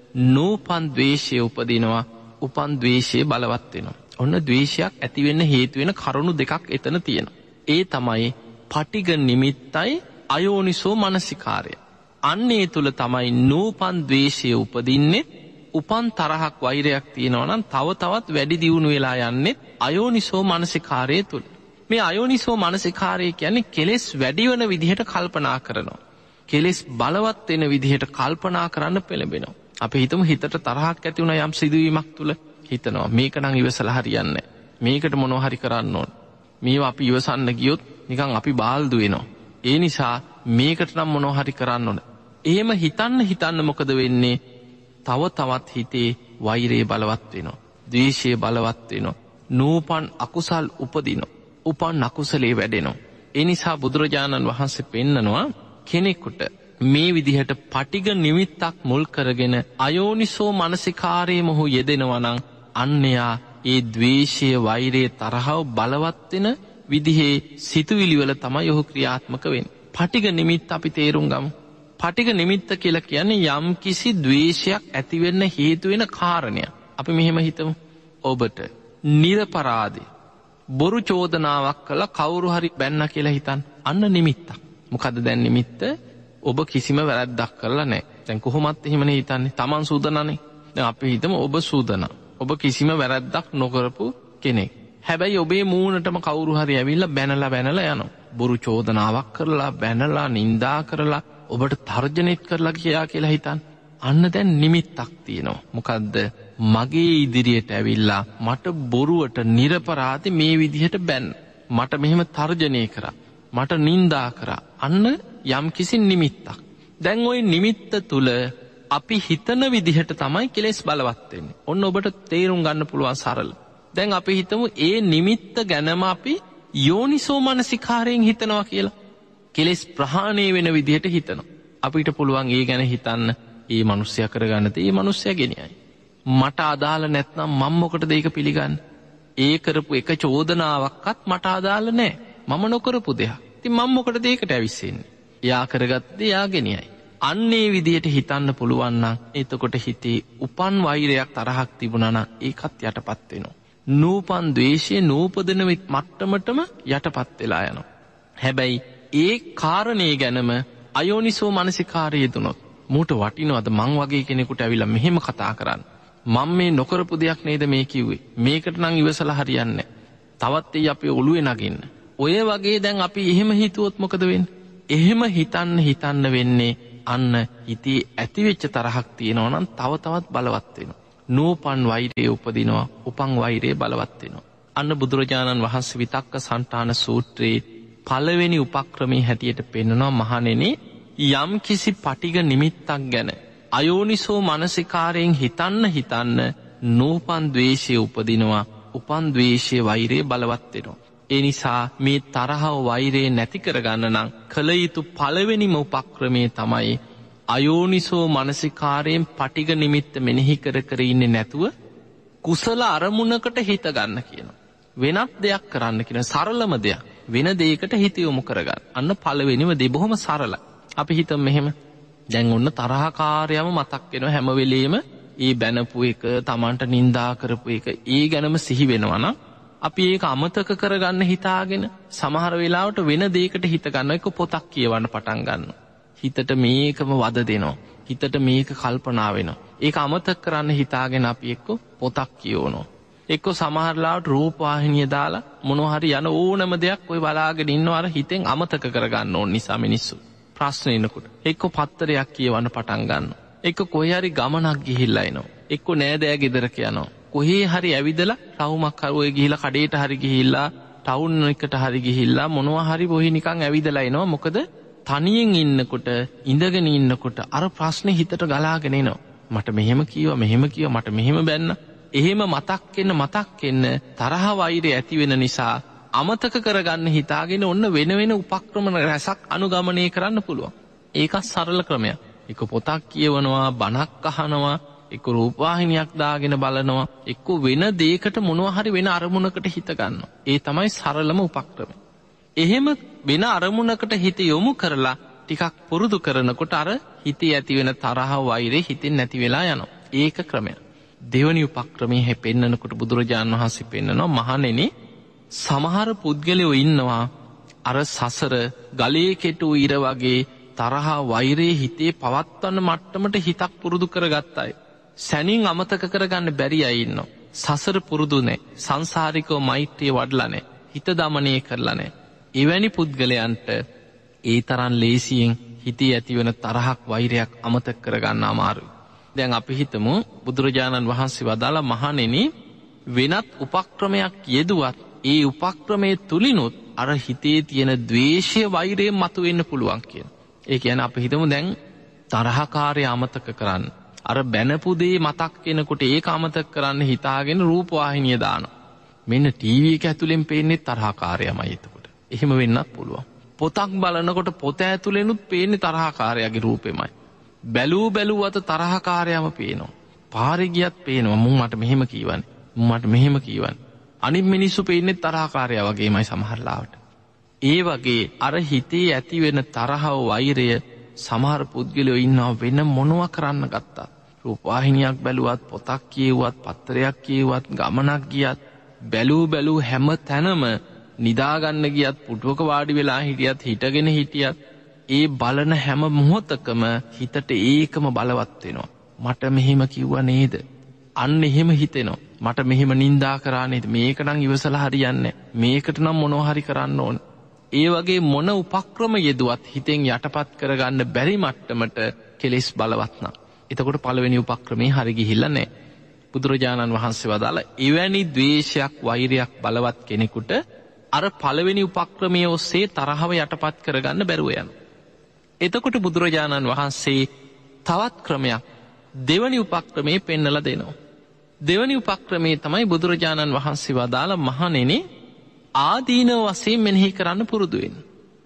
නූපන් ද්වේෂය උපදිනවා. උපන් ද්වේෂය බලවත් වෙනවා. ඔන්න ද්වේෂයක් ඇති වෙන්න හේතු වෙන කරුණු දෙකක් එතන තියෙනවා. ඒ තමයි පටිඝ නිමිත්තයි අයෝනිසෝ මනසිකාරය. අන්නේ තුල තමයි නූපන් ද්වේෂය උපදින්නේ. උපන් තරහක් වෛරයක් තියෙනවා නම් තව තවත් වැඩි දියුණු වෙලා යන්නේ අයෝනිසෝ මනසිකාරය තුල. මේ අයෝනිසෝ මනසිකාරය කියන්නේ කෙලෙස් වැඩි වෙන විදිහට කල්පනා කරනවා. කෙලෙස් බලවත් වෙන විදිහට කල්පනා කරන්න පෙළඹෙනවා. අපි හිතමු හිතට තරහක් ඇති වුණා යම් සිදුවීමක් තුල හිතනවා මේක නම් ඉවසලා හරියන්නේ නැහැ. මේකට මොනවා හරි කරන්න ඕන. මේවා අපි ඉවසන්න ගියොත් නිකන් අපි බාල්දු වෙනවා. ඒ නිසා මේකට නම් මොනවා හරි කරන්න ඕන. එහෙම හිතන්න හිතන්න මොකද වෙන්නේ? තව තවත් හිතේ වෛරය බලවත් වෙනවා. ද්වේෂය බලවත් වෙනවා. නූපන් අකුසල් උපදිනවා. උපන් අකුසලේ වැඩෙනවා. ඒ නිසා බුදුරජාණන් වහන්සේ පෙන්නනවා කෙනෙකුට මේ විදිහට පටිඝ නිමිත්තක් මුල් කරගෙන අයෝනිසෝ මනසිකාරයේ මොහු යෙදෙනවා නම් අන්‍යයා ඒ ද්වේෂය වෛරය තරහව බලවත් වෙන විදිහේ සිතුවිලි වල තමයි ඔහු ක්‍රියාත්මක වෙන්නේ. පටිඝ නිමිත්ත අපි තේරුම් ගමු. පටිඝ නිමිත්ත කියලා කියන්නේ යම් කිසි ද්වේෂයක් ඇති වෙන්න හේතු වෙන කාරණයක්. අපි මෙහෙම හිතමු. ඔබට නිර්පරාදී බොරු චෝදනාවක් කළා කවුරු හරි බැන්නා කියලා හිතන්න. අන්න නිමිත්තක්. මොකද්ද දැන් නිමිත්ත? ඔබ කිසිම වැරද්දක් කරලා නැහැ. දැන් කොහොමත් එහෙමනේ හිතන්නේ. Taman සූදනනේ. දැන් අපි හිතමු ඔබ සූදන. ඔබ කිසිම වැරද්දක් නොකරපු කෙනෙක්. හැබැයි ඔබේ මූණටම කවුරු හරි ඇවිල්ලා බැනලා බැනලා යනවා. බොරු චෝදනාවක් කරලා බැනලා නිඳා කරලා ඔබට තර්ජනෙත් කරලා කියා කියලා හිතන්න. අන්න දැන් නිමිත්තක් තියෙනවා. මොකද්ද? මගේ ඉදිරියට ඇවිල්ලා මට බොරුවට නිර්පරාධි මේ විදිහට බැන්න. මට මෙහෙම තර්ජනය කරා. මට නිඳා කරා. අන්න යම් කිසි නිමිත්තක්. දැන් ওই නිමිත්ත තුල අපි හිතන විදිහට තමයි කෙලෙස් බලවත් වෙන්නේ. ඔන්න ඔබට තේරුම් ගන්න පුළුවන් සරල. දැන් අපි හිතමු ඒ නිමිත්ත ගැනම අපි යෝනිසෝ මනසිකාරයෙන් හිතනවා කියලා. කෙලෙස් ප්‍රහාණය වෙන විදිහට හිතනවා. අපිට පුළුවන් ඒ ගැන හිතන්න ඒ මිනිස්සයා කරගන්න තේ ඒ මිනිස්සයා ගෙනියයි. මට අදාළ නැත්නම් මම මොකටද ඒක පිළිගන්නේ? ඒ කරපු එක චෝදනාවක්වත් මට අදාළ නැහැ. මම නොකරපු දෙයක්. ඉතින් මම මොකටද ඒකට ඇවිස්සෙන්නේ? එයා කරගත්තේ එයා ගෙනියයි. අන්නේ විදියට හිතන්න පුළුවන් නම් එතකොට හිතේ උපන් වෛරයක් තරහක් තිබුණා නම් ඒකත් යටපත් වෙනවා. නූපන් ද්වේෂය නූපදින මට්ටමටම යටපත් වෙලා යනවා. හැබැයි ඒ කාරණේ ගැනම අයෝනිසෝ මනසිකාරය යෙදුනොත් මූට වටිනවද මං වගේ කෙනෙකුට ඇවිල්ලා මෙහෙම කතා කරන්න? මම මේ නොකරපු දෙයක් නේද මේ කිව්වේ? මේකට නම් ඉවසලා හරියන්නේ නැහැ. තවත් එයි අපේ ඔළුවේ නගින්න. ඔය වගේ දැන් අපි එහෙම හිතුවොත් මොකද වෙන්නේ? එහෙම හිතන්න හිතන්න වෙන්නේ අන්න හිතේ ඇතිවෙච්ච තරහක් තියෙනවා නම් තව තවත් බලවත් වෙනවා. නූපන් වෛරය උපදිනවා. උපන් වෛරය බලවත් වෙනවා. අන්න බුදුරජාණන් වහන්සේ විතක්ක සන්තාන සූත්‍රයේ පළවෙනි උපක්‍රමයේ හැටියට පෙන්නනවා මහණෙනි යම් කිසි පටිඝ නිමිත්තක් ගැන අයෝනිසෝ මනසිකාරයෙන් හිතන්න හිතන්න නූපන් ද්වේෂය උපදිනවා. උපන් ද්වේෂය වෛරය බලවත් වෙනවා. ඒ නිසා මේ තරහව වෛරය නැති කරගන්න නම් කල යුතු පළවෙනිම උපක්‍රමය තමයි අයෝනිසෝ මනසිකාරයෙන් පටිඝ නිමිත්ත මෙනෙහි කර කර ඉන්නේ නැතුව කුසල අරමුණකට හිත ගන්න කියනවා. වෙනත් දෙයක් කරන්න කියන සරලම දෙයක්. වෙන දෙයකට හිත යොමු කරගන්න. අන්න පළවෙනිම දේ බොහොම සරලයි. අපි හිතමු මෙහෙම. දැන් ඔන්න තරහකාරයම මතක් වෙනවා හැම වෙලෙම ඒ බැනපු එක, Tamanට නිඳා කරපු එක, ඒ ගැනම සිහි වෙනවා නම් අපි ඒක අමතක කරගන්න හිතාගෙන සමහර වෙලාවට වෙන දෙයකට හිත ගන්නවා. ඒක පොතක් කියවන්න පටන් ගන්නවා. හිතට මේකම වද දෙනවා. හිතට මේක කල්පනා වෙනවා. ඒක අමතක කරන්න හිතාගෙන අපි එක්ක පොතක් කියවනවා. එක්ක සමහර ලාවට රූපවාහිනිය දාලා මොනවා හරි යන ඕනම දෙයක් ඔය බලාගෙන ඉන්නවා. අර හිතෙන් අමතක කරගන්න ඕන නිසා මිනිස්සු ප්‍රශ්න එනකොට එක්ක පත්තරයක් කියවන්න පටන් ගන්නවා. එක්ක කොහේ හරි ගමනක් ගිහිල්ලා එනවා. එක්ක නෑදෑ ගෙදරක යනවා. කොහේ හරි ඇවිදලා රවුමක් කරුවේ ගිහිල්ලා කඩේට හරි ගිහිල්ලා ටවුන් එකට හරි ගිහිල්ලා මොනවා හරි බොහි නිකන් ඇවිදලා එනවා. මොකද තනියෙන් ඉන්නකොට ඉඳගෙන ඉන්නකොට අර ප්‍රශ්නේ හිතට ගලාගෙන එනවා. මට මෙහෙම කීවා මෙහෙම කීවා මට මෙහෙම බැන්න. එහෙම මතක් වෙන්න මතක් වෙන්න තරහ වෛරය ඇති වෙන නිසා අමතක කරගන්න හිතාගෙන ඔන්න වෙන වෙන උපක්‍රම රැසක් අනුගමනය කරන්න පුළුවන්. ඒක සරල ක්‍රමයක්. එක පොතක් කියවනවා, බණක් අහනවා, එක්ක රූපවාහිනියක් දාගෙන බලනවා, එක්ක වෙන දෙයකට මොනවා හරි වෙන අරමුණකට හිත ගන්නවා. ඒ තමයි සරලම උපක්‍රමය. එහෙම වෙන අරමුණකට හිත යොමු කරලා ටිකක් පුරුදු කරනකොට අර හිතේ ඇති වෙන තරහ වෛරය හිතෙන් නැති වෙලා යනවා. ඒක ක්‍රමයක්. දෙවනි උපක්‍රමයේ හැපෙන්නනකොට බුදුරජාණන් වහන්සේ පෙන්නනවා මහණෙනි සමහර පුද්ගලයෝ ඉන්නවා අර සසර ගලේ කෙටු ඉර වගේ තරහ වෛරය හිතේ පවත්වන්න මට්ටමට හිතක් පුරුදු කරගත්ත අය. සැනින් අමතක කරගන්න බැරි අය ඉන්නවා. සසර පුරුදු නැහැ. සංසාරිකව මෛත්‍රිය වඩලා නැහැ. හිත දමනය කරලා නැහැ. එවැනි පුද්ගලයන්ට ඒ තරම් ලේසියෙන් හිතේ ඇතිවන තරහක් වෛරයක් අමතක කරගන්න අමාරුයි. දැන් අපි හිතමු බුදුරජාණන් වහන්සේ වදාලා මහණෙනි වෙනත් උපක්‍රමයක් යෙදුවත් ඒ උපක්‍රමයේ තුලිනුත් අර හිතේ තියෙන ද්වේෂය වෛරය මතුවෙන්න පුළුවන් කියන. ඒ කියන්නේ අපි හිතමු දැන් තරහකාරය අමතක කරන්න. අර බැනපු දේ මතක් වෙනකොට ඒක අමතක කරන්න හිතාගෙන රූපවාහිනිය දානවා. මෙන්න ටීවී එක ඇතුලෙන් පේන්නේ තරහකාරයමයි එතකොට. එහෙම වෙන්නත් පුළුවන්. පොතක් බලනකොට පොත ඇතුලෙනුත් පේන්නේ තරහකාරයාගේ රූපෙමයි. බැලූ බැලුවත තරහකාරයම පේනවා. පාරේ ගියත් පේනවා මුන් මට මෙහෙම කීවන්නේ. මුන් මට මෙහෙම කීවන්නේ. අනිත් මිනිස්සු පේන්නේ තරහකාරයා වගේමයි සමහර ලාවට. ඒ වගේ අර හිතේ ඇති වෙන තරහව වෛරය සමහර පුද්ගලයෝ ඉන්නවා වෙන මොනවා කරන්න ගත්තා. රූපවාහිනියක් බැලුවත්, පොතක් කියුවත්, පත්තරයක් කියුවත්, ගමනක් ගියත්, බැලූ බැලූ හැම තැනම නිදාගන්න ගියත්, පුටුවක වාඩි වෙලා හිටියත්, හිටගෙන හිටියත් ඒ බලන හැම මොහොතකම හිතට ඒකම බලවත් වෙනවා. මට මෙහෙම කිව්වා නේද? අන්න එහෙම හිතෙනවා. මට මෙහෙම නින්දා කරා නේද? මේක නම් ඉවසලා හරියන්නේ නැහැ. මේකට නම් මොනවා හරි කරන්න ඕන. ඒ වගේ මොන උපක්‍රම යෙදුවත් හිතෙන් යටපත් කරගන්න බැරි මට්ටමට කෙලෙස් බලවත් නම්. එතකොට පළවෙනි උපක්‍රමේ හරි ගිහිල්ලා නැහැ. බුදුරජාණන් වහන්සේ වදාලා එවැනි ද්වේෂයක් වෛරයක් බලවත් කෙනෙකුට අර පළවෙනි උපක්‍රමයේ ඔස්සේ තරහව යටපත් කරගන්න බැරුව යනවා. එතකොට බුදුරජාණන් වහන්සේ තවත් ක්‍රමයක් දෙවනි උපක්‍රමයේ පෙන්නලා දෙනවා. දෙවනි උපක්‍රමයේ තමයි බුදුරජාණන් වහන්සේ වදාලා මහණෙනි ආදීනව වශයෙන් මෙනෙහි කරන්න පුරුදු වෙන්න.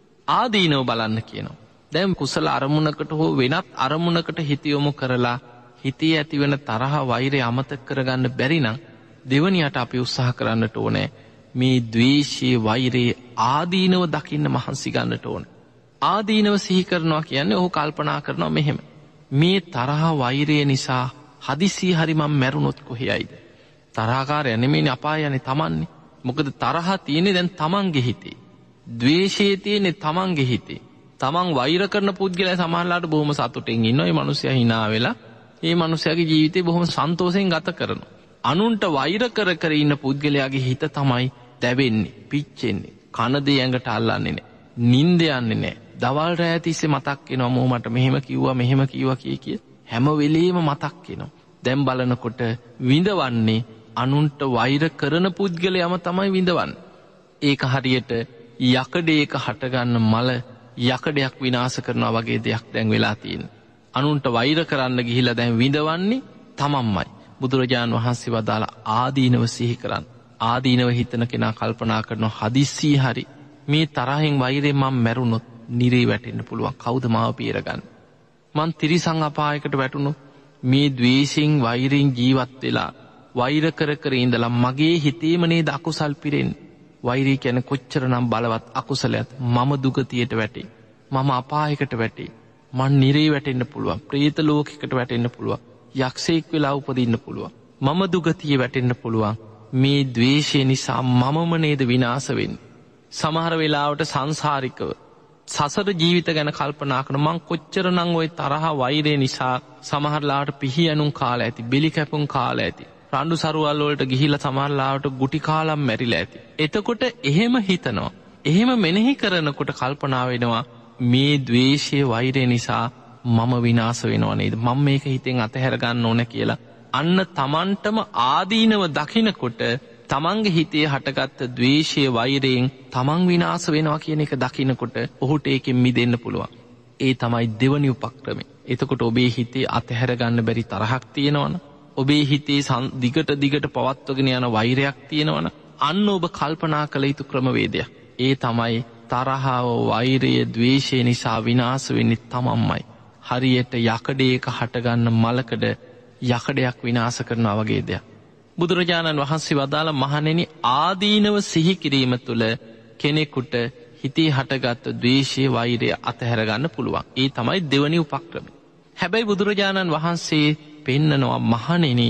ආදීනව බලන්න කියනවා. දැන් කුසල අරමුණකට හෝ වෙනත් අරමුණකට හිත යොමු කරලා හිතේ ඇතිවෙන තරහ වෛරය අමතක කරගන්න බැරි නම් දෙවනියට අපි උත්සාහ කරන්නට ඕනේ මේ ද්වේෂයේ වෛරයේ ආදීනව දකින්න මහන්සි ගන්නට ඕනේ. ආදීනව සිහි කරනවා කියන්නේ ඔහු කල්පනා කරනවා මෙහෙම. මේ තරහ වෛරය නිසා හදිසිය හරි මම මැරුණොත් කොහේයිද? තරහකාරය නෙමෙයිනේ අපාය යන්නේ තමන්නේ. මොකද තරහ තියෙන්නේ දැන් තමන්ගේ හිතේ. ද්වේෂය තියෙන්නේ තමන්ගේ හිතේ. තමන් වෛර කරන පුද්ගලයා සමහරලාට බොහොම සතුටින් ඉන්නවා. ඒ මිනිස්සයා hina වෙලා ඒ මිනිස්යාගේ ජීවිතේ බොහොම සන්තෝෂෙන් ගත කරනවා. අනුන්ට වෛර කර කර ඉන්න පුද්ගලයාගේ හිත තමයි දැවෙන්නේ, පිච්චෙන්නේ. කන දේ ඇඟට අල්ලන්නේ නැහැ. නිින්ද යන්නේ නැහැ. දවල් රැය තිස්සේ මතක් වෙනවා මෝ මට මෙහෙම කිව්වා මෙහෙම කිව්වා කිය කිය හැම වෙලෙම මතක් වෙනවා. දැන් බලනකොට විඳවන්නේ අනුන්ට වෛර කරන පුද්ගලයාම තමයි විඳවන්නේ. ඒක හරියට යකඩයක හටගන්න මල යකඩයක් විනාශ කරනවා වගේ දෙයක් දැන් වෙලා තියෙනවා. අනුන්ට වෛර කරන්න ගිහිලා දැන් විඳවන්නේ තමන්මයි. බුදුරජාණන් වහන්සේ වදාලා ආදීනව සිහි කරන්න. ආදීනව හිතන කෙනා කල්පනා කරනවා හදිස්සිය හරි මේ තරහෙන් වෛරයෙන් මම මැරුණොත් නිරේ වැටෙන්න පුළුවන්. කවුද මාව පීරගන්නේ? මං තිරිසන් අපායකට වැටුණොත් මේ ද්වේෂයෙන් වෛරයෙන් ජීවත් වෙලා වෛර කර කර ඉඳලා මගේ හිතේම නේද අකුසල් පිරෙන්නේ. වෛරය කියන්නේ කොච්චරනම් බලවත් අකුසලයක්. මම දුගතියට වැටේ. මම අපායකට වැටේ. මන් නිරේ වැටෙන්න පුළුවන්. ප්‍රේත ලෝකයකට වැටෙන්න පුළුවන්. යක්ෂයෙක් වෙලා උපදින්න පුළුවන්. මම දුගතිය වැටෙන්න පුළුවන්. මේ ද්වේෂය නිසා මමම නේද විනාශ වෙන්නේ. සමහර වෙලාවට සංසාරිකව සසර ජීවිත ගැන කල්පනා කරන මං කොච්චරනම් ওই තරහ වෛරය නිසා සමහරලාට පිහියනුම් කාලා ඇති, බෙලි කැපුම් කාලා ඇති. රණ්ඩු සරුවල් වලට ගිහිල්ලා සමහරලාට ගුටි කාලම් මැරිලා ඇති. එතකොට එහෙම හිතනවා. එහෙම මෙනෙහි කරනකොට කල්පනා වෙනවා මේ ද්වේෂයේ වෛරය නිසා මම විනාශ වෙනව නේද? මම මේක හිතෙන් අතහැර ගන්න ඕන කියලා. අන්න තමන්ටම ආදීනව දකිනකොට තමන්ගේ හිතේ හටගත්ත ද්වේෂයේ වෛරයෙන් තමන් විනාශ වෙනවා කියන එක දකිනකොට ඔහුට ඒකෙන් මිදෙන්න පුළුවන්. ඒ තමයි දෙවනි උපක්‍රමය. එතකොට ඔබේ හිතේ අතහැර ගන්න බැරි තරහක් තියෙනවනේ. ඔබේ හිතේ දිගට දිගට පවත්වගෙන යන වෛරයක් තියෙනවනේ. අන්න ඔබ කල්පනා කළ යුතු ක්‍රමවේදයක්. ඒ තමයි තරහව වෛරය ද්වේෂය නිසා විනාශ වෙන්නේ තමන්මයි. හරියට යකඩයක හටගන්න මලකඩ යකඩයක් විනාශ කරනවා වගේ දෙයක්. බුදුරජාණන් වහන්සේ වදාළ මහණෙනි ආදීනව සිහි කිරීම තුළ කෙනෙකුට හිතේ හටගත් ද්වේෂයේ වෛරය අතහැර ගන්න පුළුවන්. ඒ තමයි දෙවනි උපක්‍රමය. හැබැයි බුදුරජාණන් වහන්සේ පෙන්නනවා මහණෙනි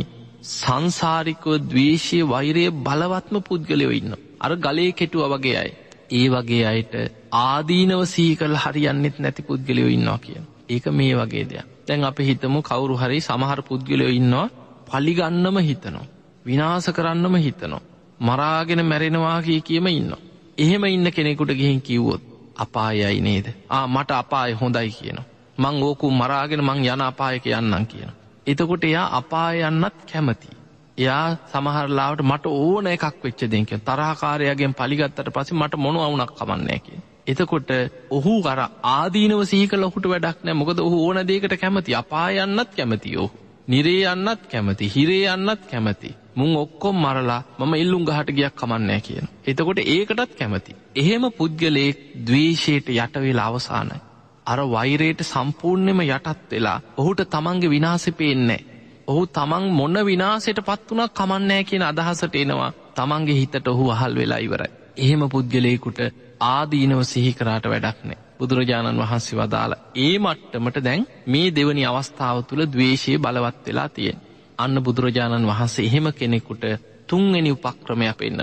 සංසාරිකව ද්වේෂයේ වෛරයේ බලවත්ම පුද්ගලයෝ ඉන්නවා. අර ගලේ කෙටුවා වගේ අය. ඒ වගේ අයට ආදීනව සිහි කරලා හරියන්නේත් නැති පුද්ගලයෝ ඉන්නවා කියන. ඒක මේ වගේ දෙයක්. දැන් අපි හිතමු කවුරු හරි සමහර පුද්ගලයෝ ඉන්නවා පලිගන්නම හිතනවා. විනාශ කරන්නම හිතනවා. මරාගෙන මැරෙනවා කිය කියම ඉන්නවා. එහෙම ඉන්න කෙනෙකුට ගිහින් කිව්වොත් අපායයි නේද? ආ මට අපාය හොඳයි කියනවා. මං ඕකු මරාගෙන මං යන අපායක යන්නම් කියනවා. එතකොට එයා අපාය යන්නත් කැමති. එයා සමහර ලාවට මට ඕන එකක් වෙච්ච දෙයක් කියන තරහකාරයාගෙන් පලිගත්තට පස්සේ මට මොනවා වුණක් කමන්නේ කියන. එතකොට ඔහු අර ආදීනව සිහි කළ ඔහුට වැඩක් නැහැ. මොකද ඔහු ඕන දෙයකට කැමති. අපාය යන්නත් කැමති ඔහු. නිරේ යන්නත් කැමති. හිරේ යන්නත් කැමති. මුන් ඔක්කොම මරලා මම ඉල්ලුම් ගහට ගියක් කමන්නේ කියන. එතකොට ඒකටත් කැමති. එහෙම පුද්ගලයෙක් ද්වේෂයට යට වෙලා අවසానයි. අර වෛරයට සම්පූර්ණයෙන්ම යටත් වෙලා ඔහුට තමන්ගේ විනාශෙ පේන්නේ නැහැ. ඔහු තමන් මොන විනාශයටපත් වුණා කමන්නේ කියන අදහසට එනවා. තමන්ගේ හිතට ඔහු අහල් වෙලා ඉවරයි. එහෙම පුද්ගලයෙකුට ආදීනව සිහි කරාට වැඩක් නැහැ. බුදුරජාණන් වහන්සේ වදාලා ඒ මට්ටමට දැන් මේ දෙවනි අවස්ථාව තුල ද්වේෂය බලවත් වෙලා තියෙනවා. අන්න බුදුරජාණන් වහන්සේ එහෙම කෙනෙකුට තුන්වෙනි උපක්‍රමයක් පෙන්නනවා.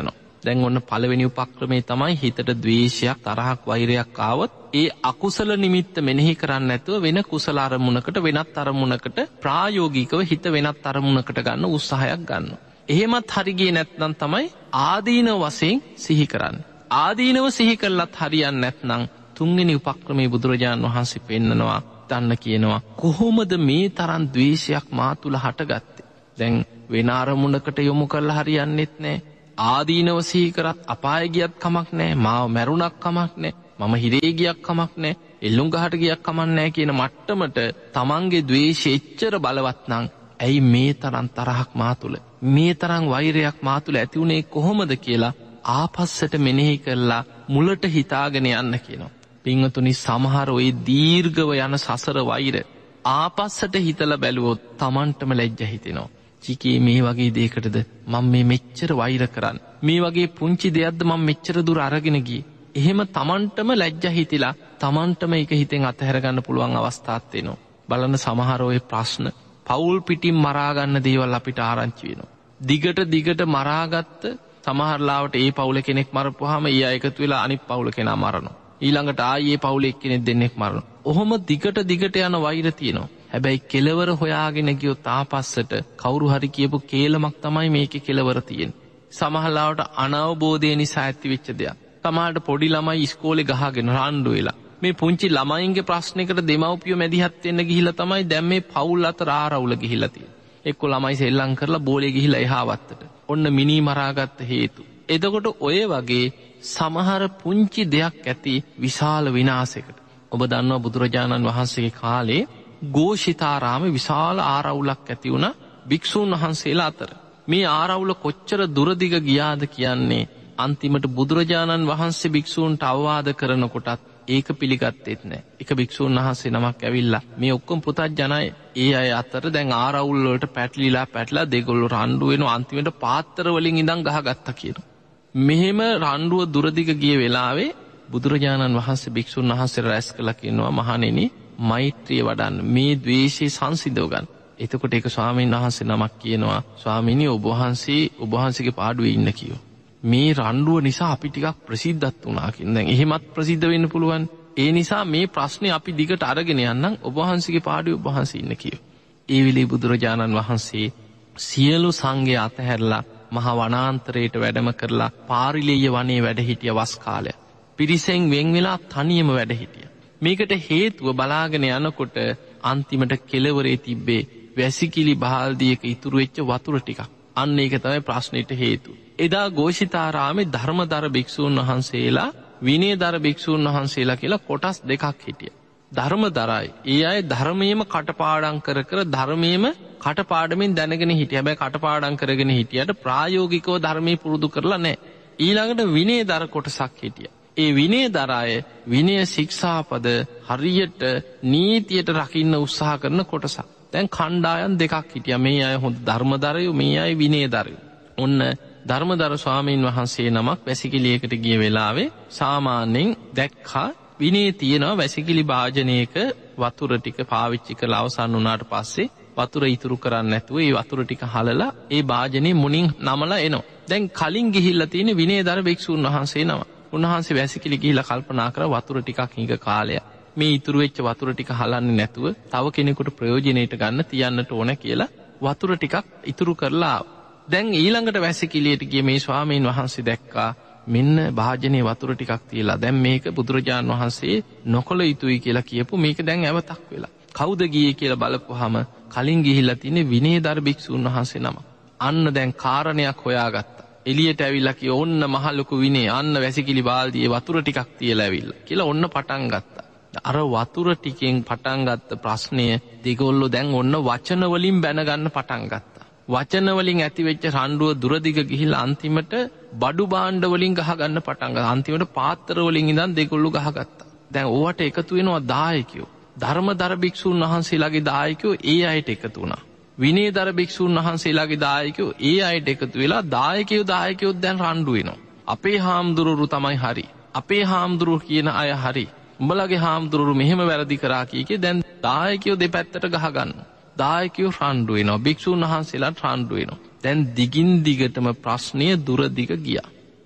දැන් ඔන්න පළවෙනි උපක්‍රමයේ තමයි හිතට ද්වේෂයක්, තරහක්, වෛරයක් ආවොත් ඒ අකුසල නිමිත්ත මෙනෙහි කරන්නේ නැතුව වෙන කුසල අරමුණකට, වෙනත් අරමුණකට ප්‍රායෝගිකව හිත වෙනත් අරමුණකට ගන්න උත්සාහයක් ගන්නවා. එහෙමත් හරි ගියේ නැත්නම් තමයි ආදීනව වශයෙන් සිහි කරන්නේ. ආදීනව සිහි කළත් හරියන්නේ නැත්නම් තුන්වෙනි උපක්‍රමයේ බුදුරජාණන් වහන්සේ පෙන්නනවා, දන්න කියනවා කොහොමද මේ තරම් ද්වේෂයක් මා තුල හටගත්තේ. දැන් වෙන අරමුණකට යොමු කරලා හරියන්නේත් නැහැ. ආදීනව සිහි කරත් අපාය ගියත් කමක් නැහැ, මාව මැරුණක් කමක් නැහැ, මම හිරේ ගියක් කමක් නැහැ, එල්ලුම් ගහට ගියක් කමක් නැහැ කියන මට්ටමට තමන්ගේ ද්වේෂය එච්චර බලවත් නම් ඇයි මේ තරම් තරහක් මා තුල, මේ තරම් වෛරයක් මා තුල ඇති උනේ කොහොමද කියලා ආපස්සට මෙනෙහි කරලා මුලට හිතාගෙන යන්න කියනවා. පින්වතුනි, සමහර ওই දීර්ඝව යන සසර වෛර ආපස්සට හිතලා බැලුවොත් තමන්ටම ලැජ්ජ හිතෙනවා. චිකේ මේ වගේ දෙයකටද මම මේ මෙච්චර වෛර කරන්නේ, මේ වගේ පුංචි දෙයක්ද මම මෙච්චර දුර අරගෙන ගියේ. එහෙම තමන්ටම ලැජ්ජ හිතිලා තමන්ටම ඒක හිතෙන් අතහැර ගන්න පුළුවන් අවස්ථාවක් වෙනවා. බලන්න, සමහර ওই ප්‍රශ්න පෞල් පිටින් මරා ගන්න දේවල් අපිට ආරංචි වෙනවා. දිගට දිගට මරාගත්ත සමහර ලාවට ඒ පවුල කෙනෙක් මරපුවාම ඊය එකතු වෙලා අනිත් පවුල කෙනා මරනවා. ඊළඟට ආයේ පවුලේ එක්කෙනෙක් දෙන්නෙක් මරනවා. ඔහොම දිගට දිගට යන වෛර තියෙනවා. හැබැයි කෙලවර හොයාගෙන ගියොත් ආපස්සට කවුරු හරි කියපු කේලමක් තමයි මේකේ කෙලවර තියෙන්නේ. සමහර ලාවට අනවබෝධය නිසා ඇතිවෙච්ච දෙයක්. සමහරට පොඩි ළමයි ඉස්කෝලේ ගහගෙන රණ්ඩු වෙලා මේ පුංචි ළමයින්ගේ ප්‍රශ්නයකට දෙමව්පියෝ මැදිහත් වෙන්න ගිහිල්ලා තමයි දැන් මේ පවුල් අතර ආරවුල ගිහිල්ලා තියෙන්නේ. එක්ක ළමයි සෙල්ලම් කරලා බෝලේ ගිහිල්ලා එහා වත්තට. ඔන්න මිනි මරාගත්ත හේතු. එතකොට ඔය වගේ සමහර පුංචි දෙයක් ඇති විශාල විනාශයකට. ඔබ දන්නවා බුදුරජාණන් වහන්සේගේ කාලේ ഘോഷිතාරාමේ විශාල ආරවුලක් ඇති වුණා භික්ෂූන් වහන්සේලා අතර. මේ ආරවුල කොච්චර දුරදිග ගියාද කියන්නේ අන්තිමට බුදුරජාණන් වහන්සේ භික්ෂූන්ට අවවාද කරනකොටත් ඒක පිළිගත්තේත් නැහැ. එක භික්ෂූන් වහන්සේ නමක් ඇවිල්ලා මේ ඔක්කොම පුතත්ජනයි ඒ අය අතර දැන් ආරවුල් වලට පැටලිලා පැටලා දෙගොල්ලෝ රණ්ඩු වෙනවා, අන්තිමට පාත්‍ර වලින් ඉඳන් ගහගත්තා කියනවා. මෙහෙම රණ්ඩුව දුරදිග ගිය වෙලාවේ බුදුරජාණන් වහන්සේ භික්ෂුන් වහන්සේලා රැස් කළා කියනවා, මහණෙනි මෛත්‍රිය වඩන්න, මේ ද්වේෂය සංසිඳව ගන්න. එතකොට ඒක ස්වාමීන් වහන්සේ නමක් කියනවා, ස්වාමීනි ඔබ වහන්සේ ඔබ වහන්සේගේ පාඩුවේ ඉන්න කියෝ. මේ රණ්ඩුව නිසා අපි ටිකක් ප්‍රසිද්ධත් වුණා කියන. දැන් එහෙමත් ප්‍රසිද්ධ වෙන්න පුළුවන්. ඒ නිසා මේ ප්‍රශ්නේ අපි දිගට අරගෙන යන්නම්, ඔබ වහන්සේගේ පාඩුවේ ඔබ වහන්සේ ඉන්න කියෝ. ඒ වෙලේ බුදුරජාණන් වහන්සේ සියලු සංඝයා අතහැරලා මහා වනාන්තරයට වැඩම කරලා පාරිලෙය වනයේ වැඩ හිටිය වස් කාලය. පිරිසෙන් වෙන් වෙලා තනියම වැඩ හිටියා. මේකට හේතුව බලාගෙන යනකොට අන්තිමට කෙළවරේ තිබ්බේ වැසිකිලි බාල්දියක ඉතුරු වෙච්ච වතුර ටිකක්. අන්න ඒක තමයි ප්‍රශ්නෙට හේතුව. එදා ഘോഷිතාරාමේ ධර්මදර භික්ෂූන් වහන්සේලා, විනයදර භික්ෂූන් වහන්සේලා කියලා කොටස් දෙකක් හිටියා. ධර්මදරයි ඒ අය ධර්මයේම කටපාඩම් කර කර ධර්මයේම කටපාඩමින් දැනගෙන හිටියා. හැබැයි කටපාඩම් කරගෙන හිටියට ප්‍රායෝගිකව ධර්මයේ පුරුදු කරලා නැහැ. ඊළඟට විනයදර කොටසක් හිටියා. ඒ විනයදර අය විනය ශික්ෂාපද හරියට නීතියට රකින්න උත්සාහ කරන කොටසක්. දැන් කණ්ඩායම් දෙකක් හිටියා. මේ අය හොඳ ධර්මදරයෝ, මේ අය විනයදරයෝ. ඔන්න ධර්මදර ස්වාමීන් වහන්සේ නමක් වැසිකිළියකට ගිය වෙලාවේ සාමාන්‍යයෙන් දැක්කා විනේ තියෙනවා වැසිකිලි භාජනයක වතුර ටික පාවිච්චි කරලා අවසන් වුණාට පස්සේ වතුර ඉතුරු කරන්නේ නැතුව ඒ වතුර ටික හලලා ඒ භාජනේ මුණින් නමලා එනවා. දැන් කලින් ගිහිල්ලා තියෙන විනයදර භික්ෂුන් වහන්සේ නම. උන්වහන්සේ වැසිකිලි ගිහිල්ලා කල්පනා කරා වතුර ටිකක් හිඟ කාලයක්. මේ ඉතුරු වෙච්ච වතුර ටික හලන්නේ නැතුව තව කෙනෙකුට ප්‍රයෝජනෙට ගන්න තියන්නට ඕන කියලා වතුර ටිකක් ඉතුරු කරලා දැන් ඊළඟට වැසිකිළියට ගිය මේ ස්වාමීන් වහන්සේ දැක්කා මෙන්න භාජනයේ වතුර ටිකක් තියලා දැන් මේක බුදුරජාණන් වහන්සේ නොකල යුතුයි කියලා කියපු මේක දැන් ඇවතක් වෙලා. කවුද ගියේ කියලා බලපුවාම කලින් ගිහිල්ලා තියෙන විනයදර භික්ෂුන් වහන්සේ නම. අන්න දැන් කාරණයක් හොයාගත්තා. එළියට ඇවිල්ලා කිය ඕන්න මහ ලොකු විනය අන්න වැසිකිලි බාල්දියේ වතුර ටිකක් තියලා ඇවිල්ලා කියලා ඔන්න පටන් ගත්තා. අර වතුර ටිකෙන් පටන් ගත්ත ප්‍රශ්නය දෙගොල්ලෝ දැන් ඔන්න වචන වලින් බැන ගන්න පටන් ගත්තා. වචන වලින් ඇතිවෙච්ච රණ්ඩුව දුරදිග ගිහිල්ලා අන්තිමට බඩු භාණ්ඩ වලින් ගහ ගන්න පටන් ගත්තා. අන්තිමට පාත්‍ර වලින් ඉඳන් දෙගොල්ලෝ ගහගත්තා. දැන් ඕවට එකතු වෙනවා දායකයෝ. ධර්මදර භික්ෂුන් වහන්සේලාගේ දායකයෝ ඒ අයට එකතු වුණා. විනයදර භික්ෂුන් වහන්සේලාගේ දායකයෝ ඒ අයට එකතු වෙලා දායකයෝ දායකයෝ දැන් රණ්ඩු වෙනවා. අපේ හාමුදුරුවෝ තමයි හරි. අපේ හාමුදුරුවෝ කියන අය හරි. උඹලගේ හාමුදුරුවෝ මෙහෙම වැරදි කරා කීකේ දැන් දායකයෝ දෙපැත්තට ගහ ගන්නවා. දායකයෝ රණ්ඩු වෙනවා. භික්ෂුන් වහන්සේලාට රණ්ඩු වෙනවා. දැන් දිගින් දිගටම ප්‍රශ්නය දුර දිග ගියා.